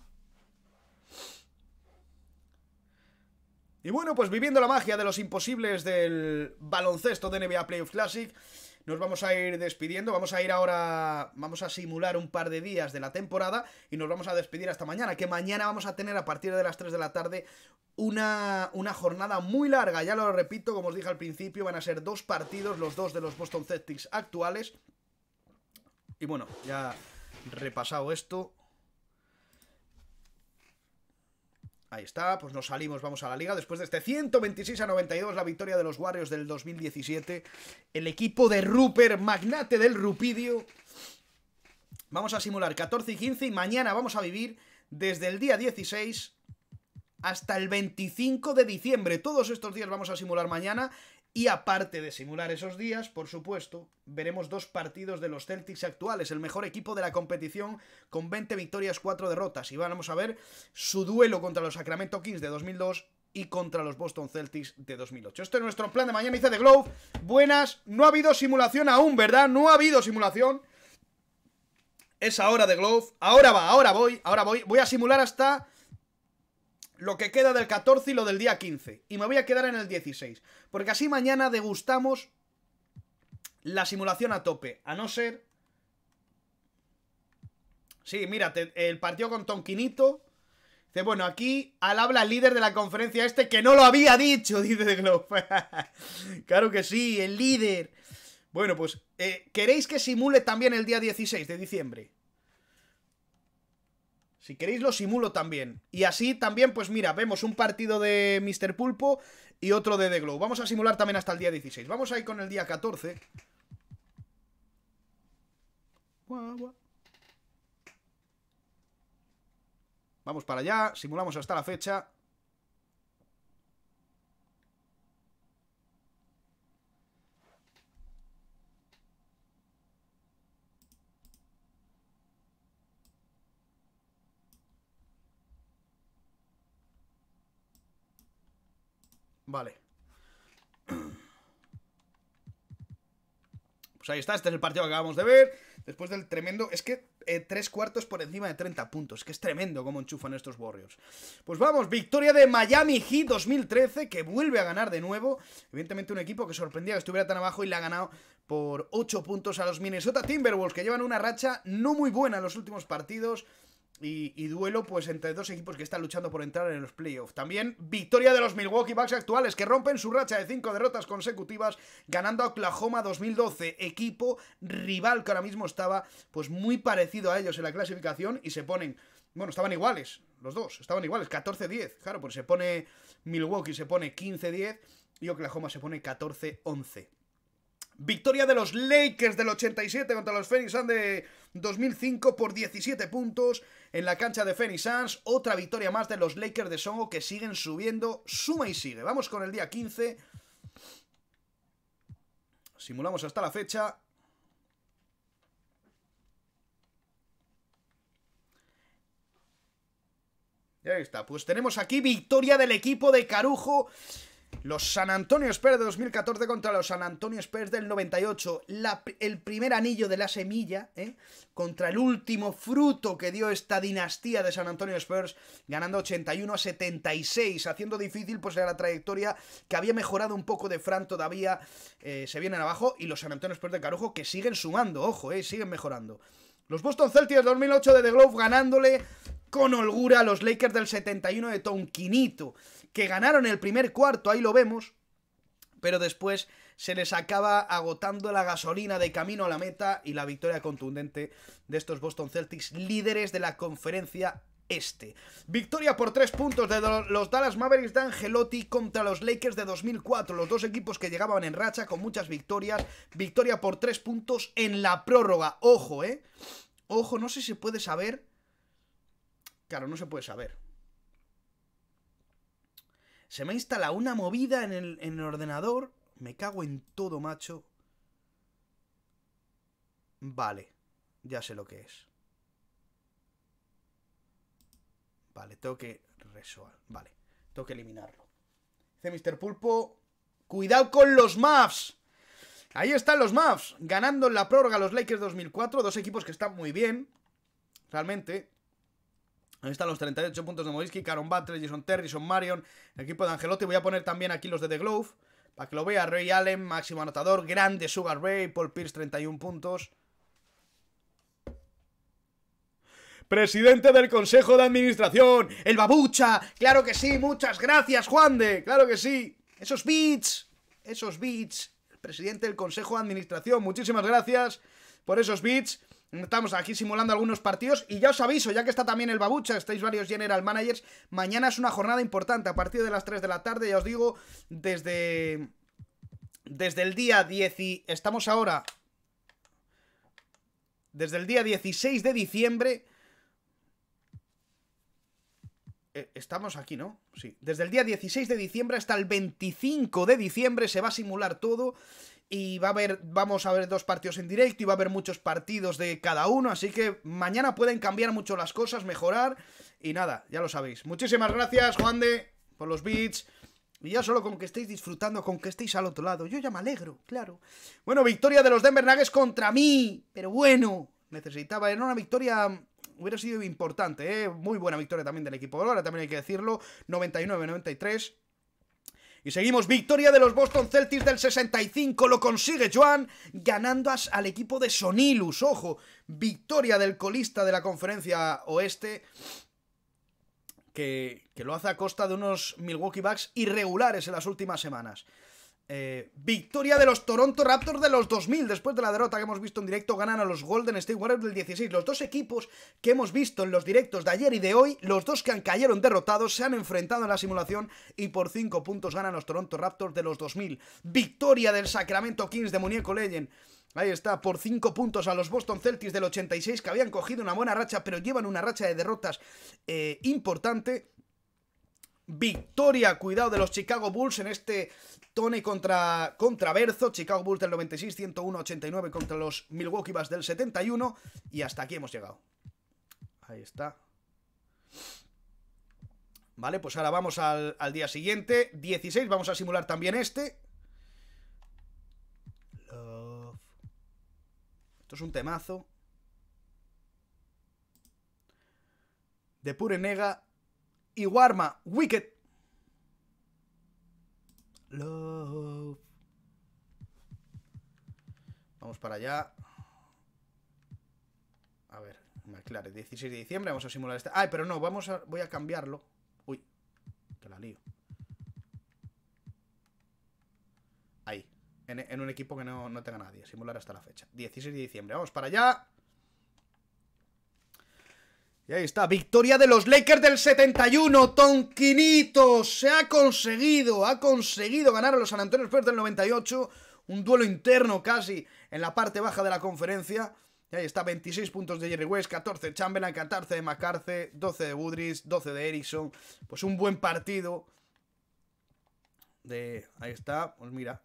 Y bueno, pues viviendo la magia de los imposibles del baloncesto de NBA Playoff Classic, nos vamos a ir despidiendo. Vamos a simular un par de días de la temporada y nos vamos a despedir hasta mañana, que mañana vamos a tener a partir de las 3 de la tarde una jornada muy larga. Ya lo repito, como os dije al principio, van a ser 2 partidos, los 2 de los Boston Celtics actuales. Y bueno, ya repasado esto, Ahí está, pues nos salimos, vamos a la liga. Después de este 126-92, la victoria de los Warriors del 2017. El equipo de Rupert, magnate del rupidio. Vamos a simular 14 y 15 y mañana vamos a vivir desde el día 16 hasta el 25 de diciembre. Todos estos días vamos a simular mañana. Y aparte de simular esos días, por supuesto, veremos 2 partidos de los Celtics actuales, el mejor equipo de la competición con 20 victorias, 4 derrotas. Y vamos a ver su duelo contra los Sacramento Kings de 2002 y contra los Boston Celtics de 2008. Este es nuestro plan de mañana, dice The Globe. Buenas, no ha habido simulación aún, ¿verdad? No ha habido simulación. Es ahora The Globe. Ahora voy. Voy a simular hasta lo que queda del 14 y lo del día 15. Y me voy a quedar en el 16. Porque así mañana degustamos la simulación a tope. A no ser... Sí, mírate, el partido con Tonquinito. Dice, bueno, aquí al habla el líder de la conferencia que no lo había dicho, dice The Globe. Claro que sí, el líder. Bueno, pues, ¿queréis que simule también el día 16 de diciembre? Si queréis lo simulo también. Y así también, pues mira, vemos un partido de Mr. Pulpo y otro de The Globe. Vamos a simular también hasta el día 16. Vamos a ir con el día 14. Vamos para allá, simulamos hasta la fecha. Vale. Pues ahí está, este es el partido que acabamos de ver. Después del tremendo... Es que 3 cuartos por encima de 30 puntos. Que es tremendo cómo enchufan estos Warriors. Pues vamos, victoria de Miami Heat 2013, que vuelve a ganar de nuevo. Evidentemente un equipo que sorprendía que estuviera tan abajo y le ha ganado por 8 puntos a los Minnesota Timberwolves, que llevan una racha no muy buena en los últimos partidos. Y duelo pues entre 2 equipos que están luchando por entrar en los playoffs. También victoria de los Milwaukee Bucks actuales, que rompen su racha de 5 derrotas consecutivas, ganando a Oklahoma 2012, equipo rival que ahora mismo estaba pues muy parecido a ellos en la clasificación. Y se ponen, bueno, estaban iguales, los dos, estaban iguales, 14-10. Claro, pues se pone Milwaukee, se pone 15-10 y Oklahoma se pone 14-11. Victoria de los Lakers del 87 contra los Phoenix Suns de 2005 por 17 puntos en la cancha de Phoenix Suns. Otra victoria más de los Lakers de Songo, que siguen subiendo, suma y sigue. Vamos con el día 15. Simulamos hasta la fecha. Y ahí está, pues tenemos aquí victoria del equipo de Carujo. Los San Antonio Spurs de 2014 contra los San Antonio Spurs del 98. El primer anillo de la semilla, contra el último fruto que dio esta dinastía de San Antonio Spurs, ganando 81-76, haciendo difícil pues la trayectoria que había mejorado un poco de Fran todavía. Se vienen abajo y los San Antonio Spurs de Carujo que siguen sumando, ojo, siguen mejorando. Los Boston Celtics 2008 de The Globe ganándole con holgura a los Lakers del 71 de Tonquinito, que ganaron el primer cuarto, ahí lo vemos, pero después se les acaba agotando la gasolina de camino a la meta y la victoria contundente de estos Boston Celtics, líderes de la conferencia este. Victoria por 3 puntos de los Dallas Mavericks de Angelotti contra los Lakers de 2004, los dos equipos que llegaban en racha con muchas victorias. Victoria por 3 puntos en la prórroga, ojo, ojo, no sé si se puede saber. Claro, no se puede saber. Se me ha instalado una movida en el ordenador. Me cago en todo, macho. Vale, ya sé lo que es. Vale, tengo que resolver. Vale, tengo que eliminarlo. Dice Mr. Pulpo, cuidado con los Mavs. Ahí están los Mavs, ganando en la prórroga los Lakers 2004. Dos equipos que están muy bien, realmente. Ahí están los 38 puntos de Moisky, Caron Butler, Jason Terry, Son Marion, el equipo de Angelotti. Voy a poner también aquí los de The Globe, para que lo vea. Ray Allen, máximo anotador, grande Sugar Ray, Paul Pierce, 31 puntos. Presidente del Consejo de Administración, el Babucha, claro que sí, muchas gracias, Juan de, claro que sí. Esos beats, el presidente del Consejo de Administración, muchísimas gracias por esos beats. Estamos aquí simulando algunos partidos y ya os aviso, ya que está también el Babucha, estáis varios General Managers, mañana es una jornada importante a partir de las 3 de la tarde, ya os digo, desde el día 10 y estamos ahora, desde el día 16 de diciembre, estamos aquí, ¿no? Sí, desde el día 16 de diciembre hasta el 25 de diciembre se va a simular todo. Y vamos a ver 2 partidos en directo y va a haber muchos partidos de cada uno. Así que mañana pueden cambiar mucho las cosas, mejorar. Y nada, ya lo sabéis. Muchísimas gracias, Juande, por los beats. Y ya solo con que estéis disfrutando, con que estéis al otro lado. Yo ya me alegro, claro. Bueno, victoria de los Denver Nuggets contra mí. Pero bueno, necesitaba. Era una victoria... Hubiera sido importante, ¿eh? Muy buena victoria también del equipo. Ahora también hay que decirlo. 99-93. Y seguimos, victoria de los Boston Celtics del 65, lo consigue Joan, ganando al equipo de Sonilus, ojo, victoria del colista de la conferencia oeste, que lo hace a costa de unos Milwaukee Bucks irregulares en las últimas semanas. Victoria de los Toronto Raptors de los 2000, después de la derrota que hemos visto en directo, ganan a los Golden State Warriors del 16. Los 2 equipos que hemos visto en los directos de ayer y de hoy, los 2 que cayeron derrotados, se han enfrentado en la simulación y por 5 puntos ganan los Toronto Raptors de los 2000. Victoria del Sacramento Kings de Muñeco Legend. Ahí está, por 5 puntos a los Boston Celtics del 86, que habían cogido una buena racha, pero llevan una racha de derrotas importante. Victoria, cuidado, de los Chicago Bulls en este Tone contra Berzo. Chicago Bulls del 96, 101-89 contra los Milwaukee Bucks del 71. Y hasta aquí hemos llegado. Ahí está. Vale, pues ahora vamos al día siguiente. 16, vamos a simular también este. Love. Esto es un temazo. De Pure Nega y Warma, Wicked. Love. Vamos para allá. A ver, me aclare. 16 de diciembre, vamos a simular este. Ay, pero no, voy a cambiarlo. Uy, que la lío. Ahí, en un equipo que no tenga nadie. Simular hasta la fecha. 16 de diciembre, vamos para allá. Y ahí está, victoria de los Lakers del 71, Tonquinitos, se ha conseguido ganar a los San Antonio Spurs del 98, un duelo interno casi en la parte baja de la conferencia. Y ahí está, 26 puntos de Jerry West, 14 de Chamberlain, 14 de McCarthy, 12 de Woodridge, 12 de Erickson, pues un buen partido. Ahí está, pues mira,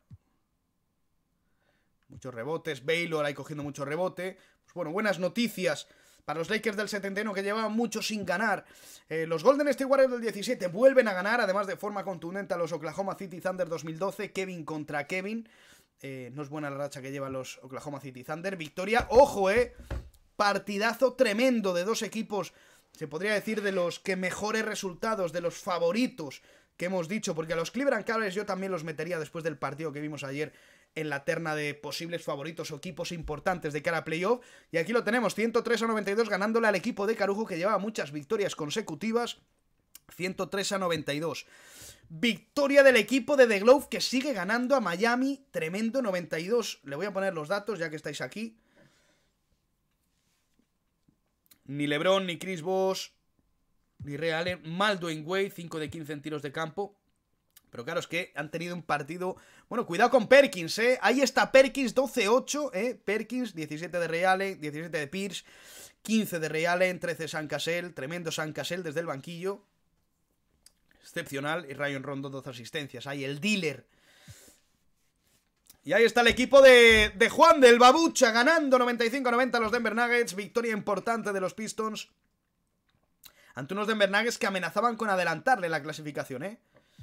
muchos rebotes, Baylor ahí cogiendo mucho rebote, pues bueno, buenas noticias para los Lakers del 71 que llevaban mucho sin ganar. Los Golden State Warriors del 17 vuelven a ganar, además de forma contundente, a los Oklahoma City Thunder 2012. Kevin contra Kevin. No es buena la racha que llevan los Oklahoma City Thunder. Victoria, ojo, partidazo tremendo de 2 equipos, se podría decir de los que mejores resultados, de los favoritos que hemos dicho, porque a los Cleveland Cavaliers yo también los metería después del partido que vimos ayer en la terna de posibles favoritos o equipos importantes de cara a playoff. Y aquí lo tenemos, 103-92 ganándole al equipo de Carujo, que lleva muchas victorias consecutivas. 103-92. Victoria del equipo de The Glove, que sigue ganando a Miami, tremendo, 92. Le voy a poner los datos ya que estáis aquí. Ni LeBron, ni Chris Bosh, ni Ray Allen, mal Dwayne Wade, 5 de 15 en tiros de campo. Pero claro, es que han tenido un partido... Bueno, cuidado con Perkins, Ahí está Perkins, 12-8, Perkins, 17 de Ray Allen, 17 de Pierce, 15 de Ray Allen, 13 de Sam Cassell, tremendo Sam Cassell desde el banquillo. Excepcional. Y Rayon Rondo, 12 asistencias. Ahí el dealer. Y ahí está el equipo de Juan del Babucha, ganando 95-90 a los Denver Nuggets. Victoria importante de los Pistons ante unos Denver Nuggets que amenazaban con adelantarle la clasificación,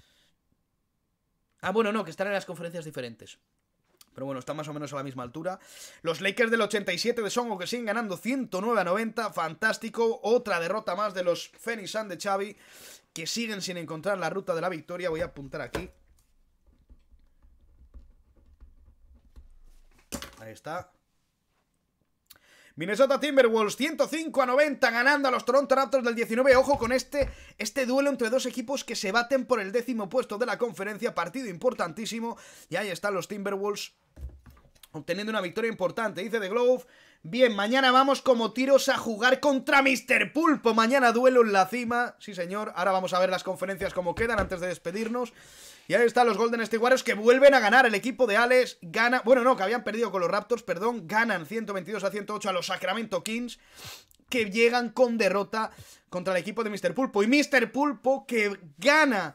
Ah, bueno, no, que están en las conferencias diferentes. Pero bueno, están más o menos a la misma altura. Los Lakers del 87 de Songo que siguen ganando 109-90. Fantástico. Otra derrota más de los Phoenix Suns de Xavi, que siguen sin encontrar la ruta de la victoria. Voy a apuntar aquí. Ahí está. Minnesota Timberwolves 105-90 ganando a los Toronto Raptors del 19. Ojo con este duelo entre 2 equipos que se baten por el 10º puesto de la conferencia. Partido importantísimo. Y ahí están los Timberwolves obteniendo una victoria importante. Dice The Glove: bien, mañana vamos como tiros a jugar contra Mr. Pulpo. Mañana duelo en la cima. Sí, señor. Ahora vamos a ver las conferencias como quedan antes de despedirnos. Y ahí están los Golden State Warriors que vuelven a ganar. El equipo de Alex gana... Bueno, no, que habían perdido con los Raptors, perdón. Ganan 122-108 a los Sacramento Kings, que llegan con derrota contra el equipo de Mr. Pulpo. Y Mr. Pulpo que gana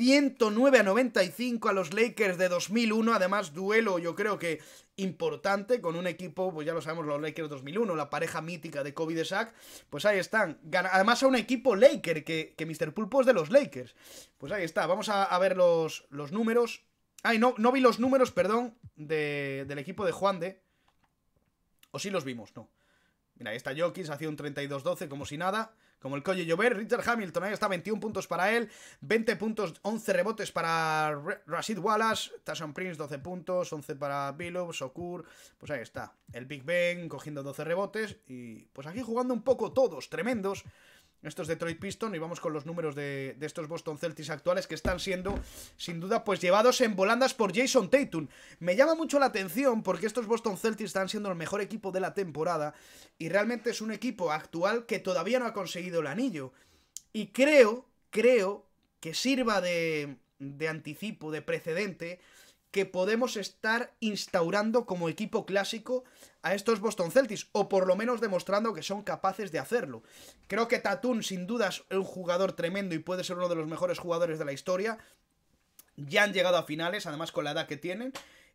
109-95 a los Lakers de 2001. Además, duelo yo creo que importante con un equipo, pues ya lo sabemos, los Lakers 2001, la pareja mítica de Kobe y de Shaq. Pues ahí están. Además a un equipo Laker, que Mr. Pulpo es de los Lakers. Pues ahí está. Vamos a ver los números. Ay, no vi los números, perdón, del equipo de Juan de... ¿O sí los vimos? No. Mira, ahí está Jokic, hacía un 32-12 como si nada, como el Colle Llover. Richard Hamilton, ahí está, 21 puntos para él, 20 puntos, 11 rebotes para Rasheed Wallace, Tayshaun Prince, 12 puntos, 11 para Billups, Shakur, pues ahí está. El Big Ben cogiendo 12 rebotes y pues aquí jugando un poco todos, tremendos. Estos Detroit Pistons, y vamos con los números de estos Boston Celtics actuales, que están siendo, sin duda, pues llevados en volandas por Jason Tatum. Me llama mucho la atención porque estos Boston Celtics están siendo el mejor equipo de la temporada y realmente es un equipo actual que todavía no ha conseguido el anillo. Y creo que sirva de anticipo, de precedente, que podemos estar instaurando como equipo clásico a estos Boston Celtics, o por lo menos demostrando que son capaces de hacerlo. Creo que Tatum sin duda es un jugador tremendo y puede ser uno de los mejores jugadores de la historia. Ya han llegado a finales, además con la edad que tienen,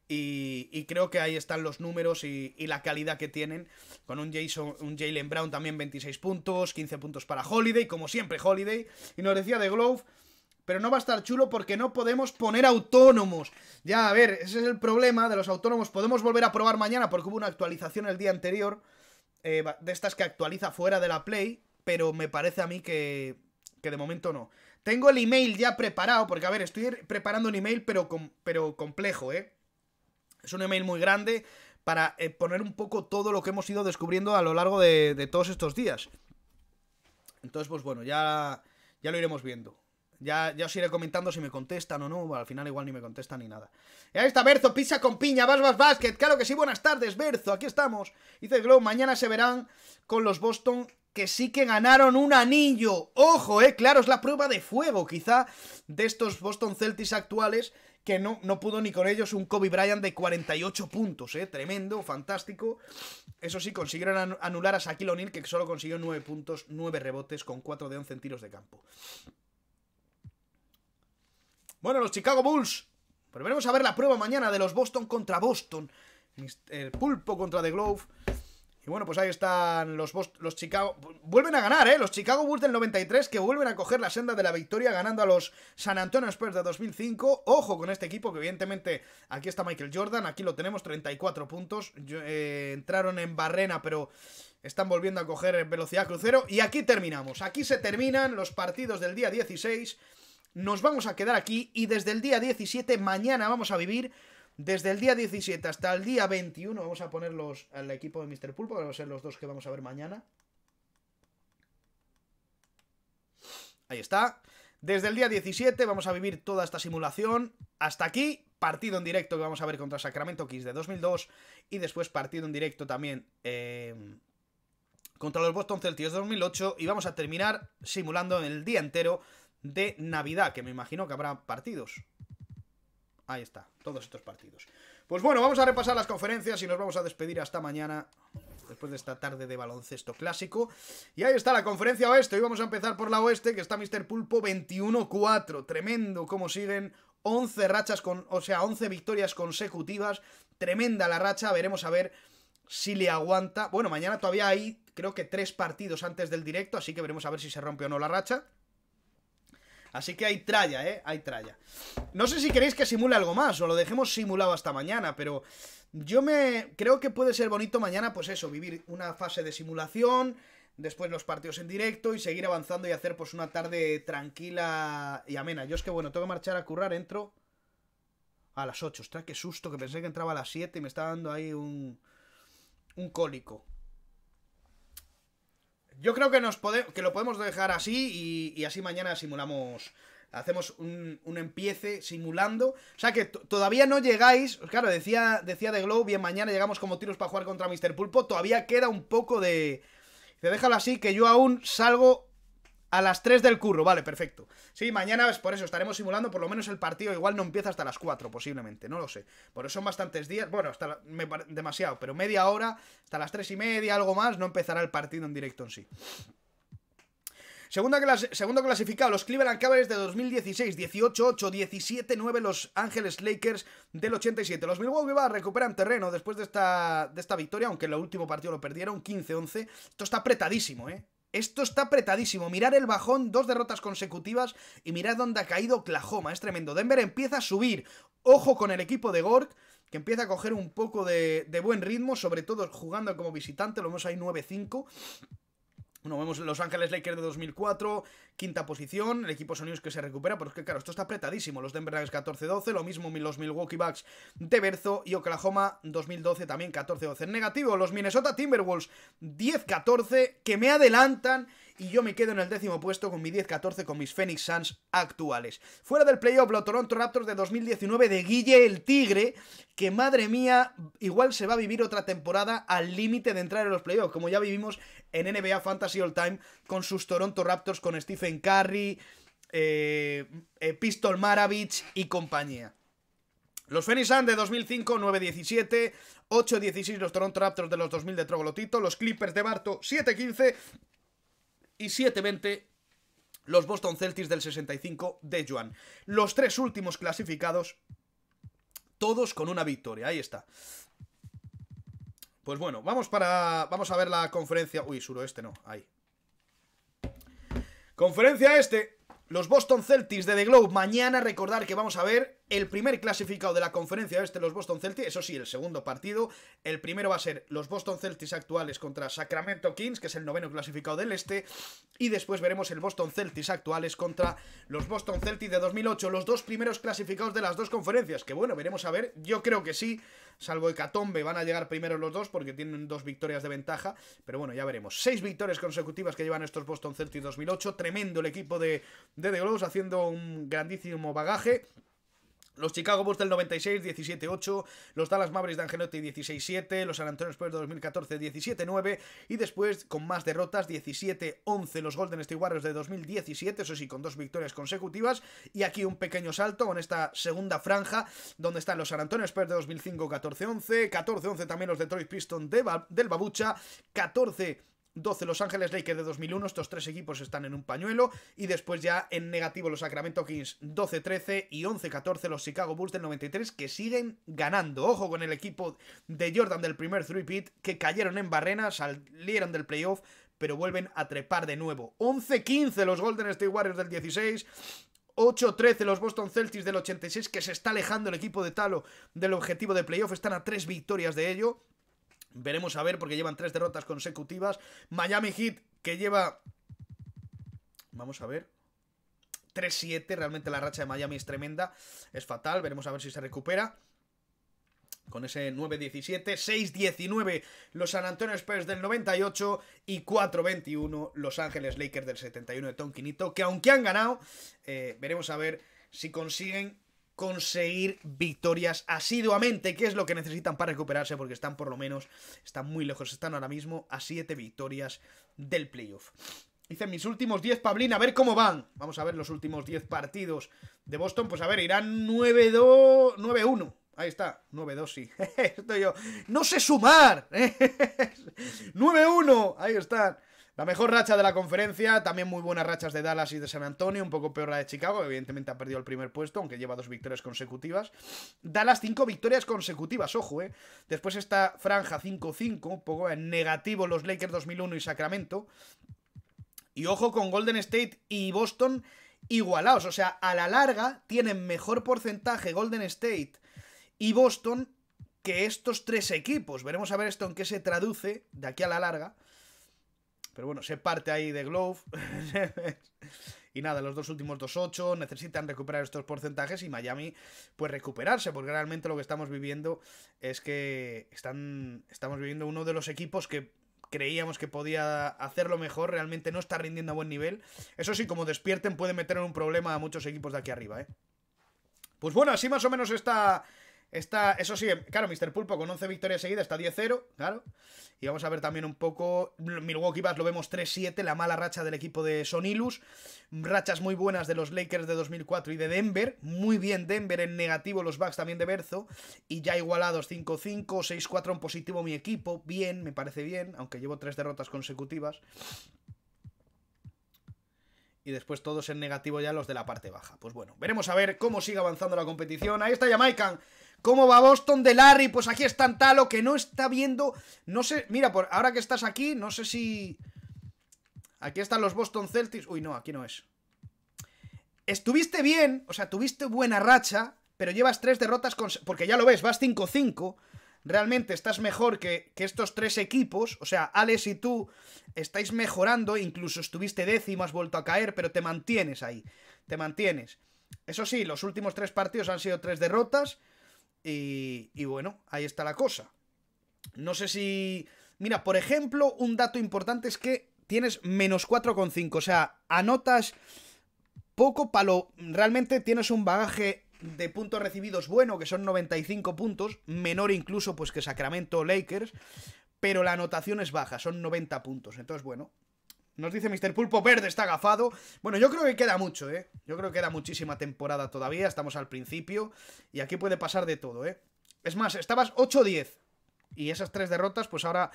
y creo que ahí están los números y la calidad que tienen, con un Jaylen Brown también 26 puntos, 15 puntos para Holiday, como siempre Holiday, y nos decía The Glove: pero no va a estar chulo porque no podemos poner autónomos. Ya, a ver, ese es el problema de los autónomos. Podemos volver a probar mañana porque hubo una actualización el día anterior, de estas que actualiza fuera de la Play, pero me parece a mí que de momento no. Tengo el email ya preparado, porque a ver, estoy preparando un email pero complejo, ¿eh? Es un email muy grande para poner un poco todo lo que hemos ido descubriendo a lo largo de todos estos días. Entonces, pues bueno, ya lo iremos viendo. Ya os iré comentando si me contestan o no. Bueno, al final igual ni me contestan ni nada. Y ahí está Berzo, pizza con piña, vas basket. Claro que sí, buenas tardes, Berzo, aquí estamos. Dice Glow: mañana se verán con los Boston, que sí que ganaron un anillo. Ojo, claro, es la prueba de fuego quizá de estos Boston Celtics actuales, que no pudo ni con ellos un Kobe Bryant de 48 puntos, tremendo, fantástico. Eso sí, consiguieron anular a Shaquille O'Neal, que solo consiguió 9 puntos, 9 rebotes, con 4 de 11 en tiros de campo. Bueno, los Chicago Bulls. Pero veremos a ver la prueba mañana de los Boston contra Boston. El Pulpo contra The Glove. Y bueno, pues ahí están los Chicago... Vuelven a ganar, los Chicago Bulls del 93, que vuelven a coger la senda de la victoria ganando a los San Antonio Spurs de 2005. Ojo con este equipo, que evidentemente aquí está Michael Jordan. Aquí lo tenemos, 34 puntos. Entraron en barrena, pero están volviendo a coger velocidad crucero. Y aquí terminamos. Aquí se terminan los partidos del día 16. Nos vamos a quedar aquí y desde el día 17 mañana vamos a vivir, desde el día 17 hasta el día 21, vamos a poner al equipo de Mr. Pulpo, que van a ser los dos que vamos a ver mañana. Ahí está. Desde el día 17 vamos a vivir toda esta simulación. Hasta aquí, partido en directo que vamos a ver contra Sacramento Kings de 2002 y después partido en directo también contra los Boston Celtics de 2008 y vamos a terminar simulando el día entero de Navidad, que me imagino que habrá partidos. Ahí está, todos estos partidos. Pues bueno, vamos a repasar las conferencias y nos vamos a despedir hasta mañana, después de esta tarde de baloncesto clásico. Y ahí está la conferencia oeste. Hoy vamos a empezar por la oeste, que está Mr. Pulpo 21-4. Tremendo cómo siguen, 11 rachas 11 victorias consecutivas. Tremenda la racha, veremos a ver si le aguanta. Bueno, mañana todavía hay, creo que 3 partidos antes del directo, así que veremos a ver si se rompe o no la racha. Así que hay tralla, hay tralla. No sé si queréis que simule algo más o lo dejemos simulado hasta mañana, pero yo creo que puede ser bonito mañana, pues eso, vivir una fase de simulación, después los partidos en directo y seguir avanzando y hacer pues una tarde tranquila y amena. Yo es que bueno, tengo que marchar a currar, entro a las 8. Ostras, qué susto, que pensé que entraba a las 7 y me estaba dando ahí un cólico. Yo creo que lo podemos dejar así y así mañana simulamos hacemos un empiece simulando. O sea que todavía no llegáis. Claro, decía The Globe, bien, mañana llegamos como tiros para jugar contra Mr. Pulpo. Todavía queda un poco de... Déjalo así, que yo aún salgo a las 3 del curro. Vale, perfecto. Sí, mañana es por eso, estaremos simulando. Por lo menos el partido igual no empieza hasta las 4, posiblemente, no lo sé. Por eso son bastantes días. Bueno, demasiado, pero media hora, hasta las 3:30, algo más, no empezará el partido en directo en sí. Segundo clasificado, los Cleveland Cavaliers de 2016, 18-8, 17-9 los Ángeles Lakers del 87. Los Milwaukee Bucks recuperan terreno después de esta victoria, aunque en el último partido lo perdieron, 15-11. Esto está apretadísimo, ¿eh? Esto está apretadísimo. Mirad el bajón, 2 derrotas consecutivas y mirad dónde ha caído Oklahoma, es tremendo. Denver empieza a subir. Ojo con el equipo de Gord, que empieza a coger un poco de buen ritmo, sobre todo jugando como visitante, lo vemos ahí 9-5. Bueno, vemos Los Ángeles Lakers de 2004, quinta posición, el equipo sonidos que se recupera, pero es que claro, esto está apretadísimo, los Denver Nuggets 14-12, lo mismo los Milwaukee Bucks de Berzo y Oklahoma 2012 también 14-12. En negativo, los Minnesota Timberwolves 10-14, que me adelantan y yo me quedo en el 10º puesto con mi 10-14 con mis Phoenix Suns actuales. Fuera del playoff, los Toronto Raptors de 2019 de Guille el Tigre, que madre mía, igual se va a vivir otra temporada al límite de entrar en los playoffs, como ya vivimos en NBA Fantasy All Time con sus Toronto Raptors, con Stephen Curry, Pistol Maravich y compañía. Los Phoenix Suns de 2005, 9-17, 8-16 los Toronto Raptors de los 2000 de Troglotito, los Clippers de Barto, 7-15 y 7-20 los Boston Celtics del 65 de Joan. Los 3 últimos clasificados, todos con una victoria, ahí está. Pues bueno, vamos a ver la conferencia. Uy, suroeste no, ahí. Conferencia este. Los Boston Celtics de The Globe. Mañana recordar que vamos a ver el primer clasificado de la conferencia este, los Boston Celtics. Eso sí, el segundo partido. El primero va a ser los Boston Celtics actuales contra Sacramento Kings, que es el 9º clasificado del este. Y después veremos el Boston Celtics actuales contra los Boston Celtics de 2008. Los 2 primeros clasificados de las 2 conferencias. Que bueno, veremos a ver. Yo creo que sí. Salvo Hecatombe, van a llegar primero los 2 porque tienen 2 victorias de ventaja. Pero bueno, ya veremos. 6 victorias consecutivas que llevan estos Boston Celtics 2008. Tremendo el equipo de The Globes haciendo un grandísimo bagaje. Los Chicago Bulls del 96, 17-8, los Dallas Mavericks de Angelotti 16-7, los San Antonio Spurs de 2014 17-9 y después con más derrotas 17-11 los Golden State Warriors de 2017, eso sí, con 2 victorias consecutivas y aquí un pequeño salto con esta segunda franja donde están los San Antonio Spurs de 2005 14-11, 14-11 también los Detroit Pistons del Babucha, 14-12 Los Ángeles Lakers de 2001, estos 3 equipos están en un pañuelo, y después ya en negativo los Sacramento Kings 12-13 y 11-14 los Chicago Bulls del 93 que siguen ganando. Ojo con el equipo de Jordan del primer three-peat que cayeron en barrena, salieron del playoff, pero vuelven a trepar de nuevo. 11-15 los Golden State Warriors del 16, 8-13 los Boston Celtics del 86 que se está alejando el equipo de Talo del objetivo de playoff, están a 3 victorias de ello. Veremos a ver porque llevan 3 derrotas consecutivas. Miami Heat que lleva... Vamos a ver... 3-7, realmente la racha de Miami es tremenda. Es fatal, veremos a ver si se recupera. Con ese 9-17, 6-19 los San Antonio Spurs del 98 y 4-21 Los Ángeles Lakers del 71 de Tom Quinito, que aunque han ganado, veremos a ver si consiguen conseguir victorias asiduamente, que es lo que necesitan para recuperarse, porque están por lo menos, están muy lejos, están ahora mismo a 7 victorias del playoff. Hice mis últimos 10, Pablín, a ver cómo van. Vamos a ver los últimos 10 partidos de Boston, pues a ver, irán 9-2, 9-1. Ahí está, 9-2, sí. Estoy yo. ¡No sé sumar! 9-1, ahí están. La mejor racha de la conferencia, también muy buenas rachas de Dallas y de San Antonio, un poco peor la de Chicago, evidentemente ha perdido el primer puesto, aunque lleva 2 victorias consecutivas. Dallas 5 victorias consecutivas, ojo, Después esta franja 5-5, un poco en negativo los Lakers 2001 y Sacramento. Y ojo con Golden State y Boston igualados, o sea, a la larga tienen mejor porcentaje Golden State y Boston que estos 3 equipos. Veremos a ver esto en qué se traduce de aquí a la larga. Pero bueno, se parte ahí de Globe. Y nada, los 2 últimos 2-8 necesitan recuperar estos porcentajes y Miami pues recuperarse, porque realmente lo que estamos viviendo es que estamos viviendo uno de los equipos que creíamos que podía hacerlo mejor. Realmente no está rindiendo a buen nivel. Eso sí, como despierten puede meter en un problema a muchos equipos de aquí arriba, ¿eh? Pues bueno, así más o menos está... Eso sí, claro, Mr. Pulpo con 11 victorias seguidas está 10-0, claro. Y vamos a ver también un poco... Milwaukee Bucks lo vemos 3-7, la mala racha del equipo de Sonilus. Rachas muy buenas de los Lakers de 2004 y de Denver. Muy bien Denver en negativo, los Bucks también de Berzo. Y ya igualados 5-5, 6-4 en positivo mi equipo. Bien, me parece bien, aunque llevo 3 derrotas consecutivas. Y después todos en negativo ya los de la parte baja. Pues bueno, veremos a ver cómo sigue avanzando la competición. Ahí está Jamaican. ¿Cómo va Boston de Larry? Pues aquí está Talo, que no está viendo... No sé, mira, ahora que estás aquí, no sé si... Aquí están los Boston Celtics. Uy, no, aquí no es. Estuviste bien, o sea, tuviste buena racha, pero llevas 3 derrotas porque ya lo ves, vas 5-5. Realmente estás mejor que estos 3 equipos. O sea, Alex y tú estáis mejorando. Incluso estuviste décimo, has vuelto a caer, pero te mantienes ahí. Te mantienes. Eso sí, los últimos 3 partidos han sido 3 derrotas. Y bueno, ahí está la cosa. No sé si... Mira, por ejemplo, un dato importante es que tienes menos 4,5. O sea, anotas poco para lo... Realmente tienes un bagaje de puntos recibidos bueno, que son 95 puntos. Menor incluso pues que Sacramento Lakers. Pero la anotación es baja, son 90 puntos. Entonces, bueno... Nos dice Mr. Pulpo, verde está agafado. Bueno, yo creo que queda mucho, ¿eh? Yo creo que queda muchísima temporada todavía. Estamos al principio. Y aquí puede pasar de todo, ¿eh? Es más, estabas 8-10. Y esas 3 derrotas, pues ahora...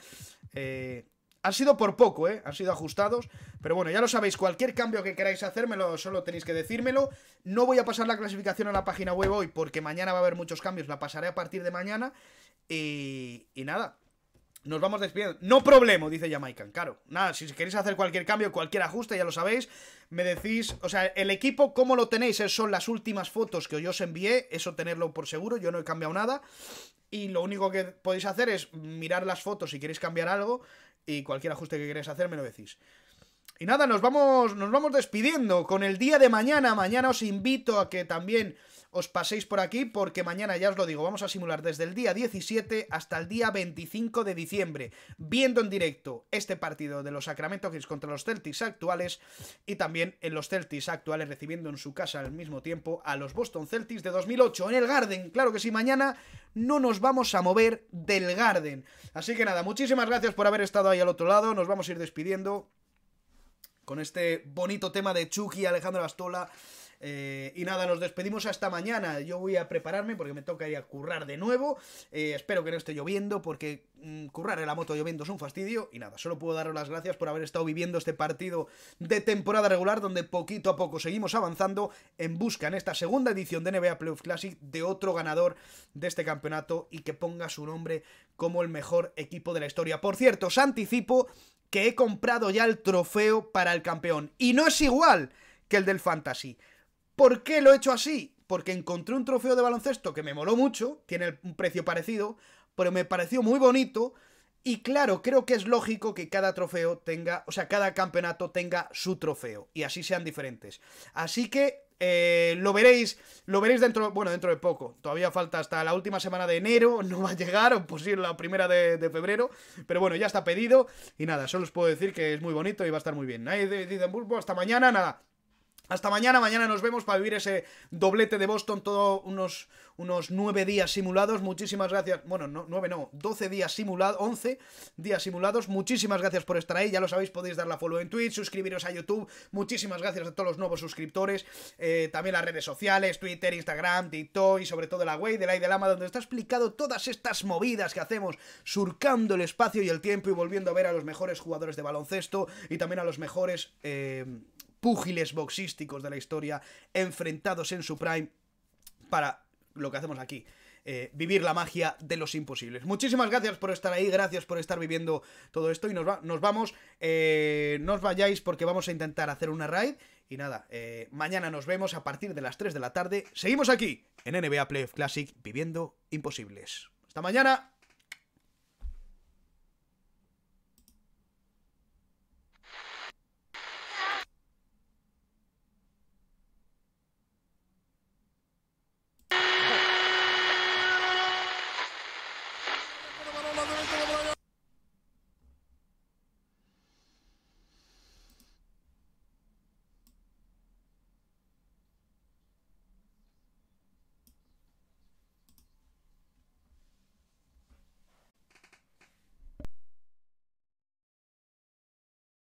han sido por poco, ¿eh? Han sido ajustados. Pero bueno, ya lo sabéis. Cualquier cambio que queráis hacérmelo, solo tenéis que decírmelo. No voy a pasar la clasificación a la página web hoy, porque mañana va a haber muchos cambios. La pasaré a partir de mañana. Y nada... Nos vamos despidiendo. No problema, dice Jamaican. Claro, nada, si queréis hacer cualquier cambio, cualquier ajuste, ya lo sabéis. Me decís, o sea, el equipo, ¿cómo lo tenéis? Son las últimas fotos que yo os envié. Eso tenerlo por seguro, yo no he cambiado nada. Y lo único que podéis hacer es mirar las fotos si queréis cambiar algo. Y cualquier ajuste que queréis hacer, me lo decís. Y nada, nos vamos despidiendo con el día de mañana. Mañana os invito a que también os paséis por aquí, porque mañana, ya os lo digo, vamos a simular desde el día 17 hasta el día 25 de diciembre, viendo en directo este partido de los Sacramento Kings contra los Celtics actuales, y también en los Celtics actuales recibiendo en su casa al mismo tiempo a los Boston Celtics de 2008 en el Garden. Claro que sí, mañana no nos vamos a mover del Garden. Así que nada, muchísimas gracias por haber estado ahí al otro lado. Nos vamos a ir despidiendo con este bonito tema de Chucky y Alejandro Bastola. Y nada, nos despedimos hasta mañana. Yo voy a prepararme porque me toca ir a currar de nuevo. Espero que no esté lloviendo, porque currar en la moto lloviendo es un fastidio. Y nada, solo puedo daros las gracias por haber estado viviendo este partido de temporada regular, donde poquito a poco seguimos avanzando en busca en esta segunda edición de NBA Playoff Classic de otro ganador de este campeonato y que ponga su nombre como el mejor equipo de la historia. Por cierto, os anticipo que he comprado ya el trofeo para el campeón, y no es igual que el del Fantasy. ¿Por qué lo he hecho así? Porque encontré un trofeo de baloncesto que me moló mucho, tiene un precio parecido, pero me pareció muy bonito. Y claro, creo que es lógico que cada trofeo tenga, o sea, cada campeonato tenga su trofeo, y así sean diferentes. Así que lo veréis dentro de poco. Todavía falta hasta la última semana de enero, no va a llegar, o posible la primera de febrero, pero bueno, ya está pedido. Y nada, solo os puedo decir que es muy bonito y va a estar muy bien. Ahí dicen, hasta mañana, nada. Hasta mañana nos vemos para vivir ese doblete de Boston, todos unos 9 días simulados. Muchísimas gracias, bueno, 9 no, 12 días simulados, 11 días simulados. Muchísimas gracias por estar ahí, ya lo sabéis, podéis dar la follow en Twitch, suscribiros a YouTube. Muchísimas gracias a todos los nuevos suscriptores, también las redes sociales, Twitter, Instagram, TikTok y sobre todo la web de la Lama, donde está explicado todas estas movidas que hacemos, surcando el espacio y el tiempo y volviendo a ver a los mejores jugadores de baloncesto y también a los mejores púgiles boxísticos de la historia enfrentados en su prime para lo que hacemos aquí, vivir la magia de los imposibles. Muchísimas gracias por estar ahí, gracias por estar viviendo todo esto y nos vamos, no os vayáis porque vamos a intentar hacer una raid y nada, mañana nos vemos a partir de las 3 de la tarde, seguimos aquí en NBA Playoff Classic viviendo imposibles. Hasta mañana.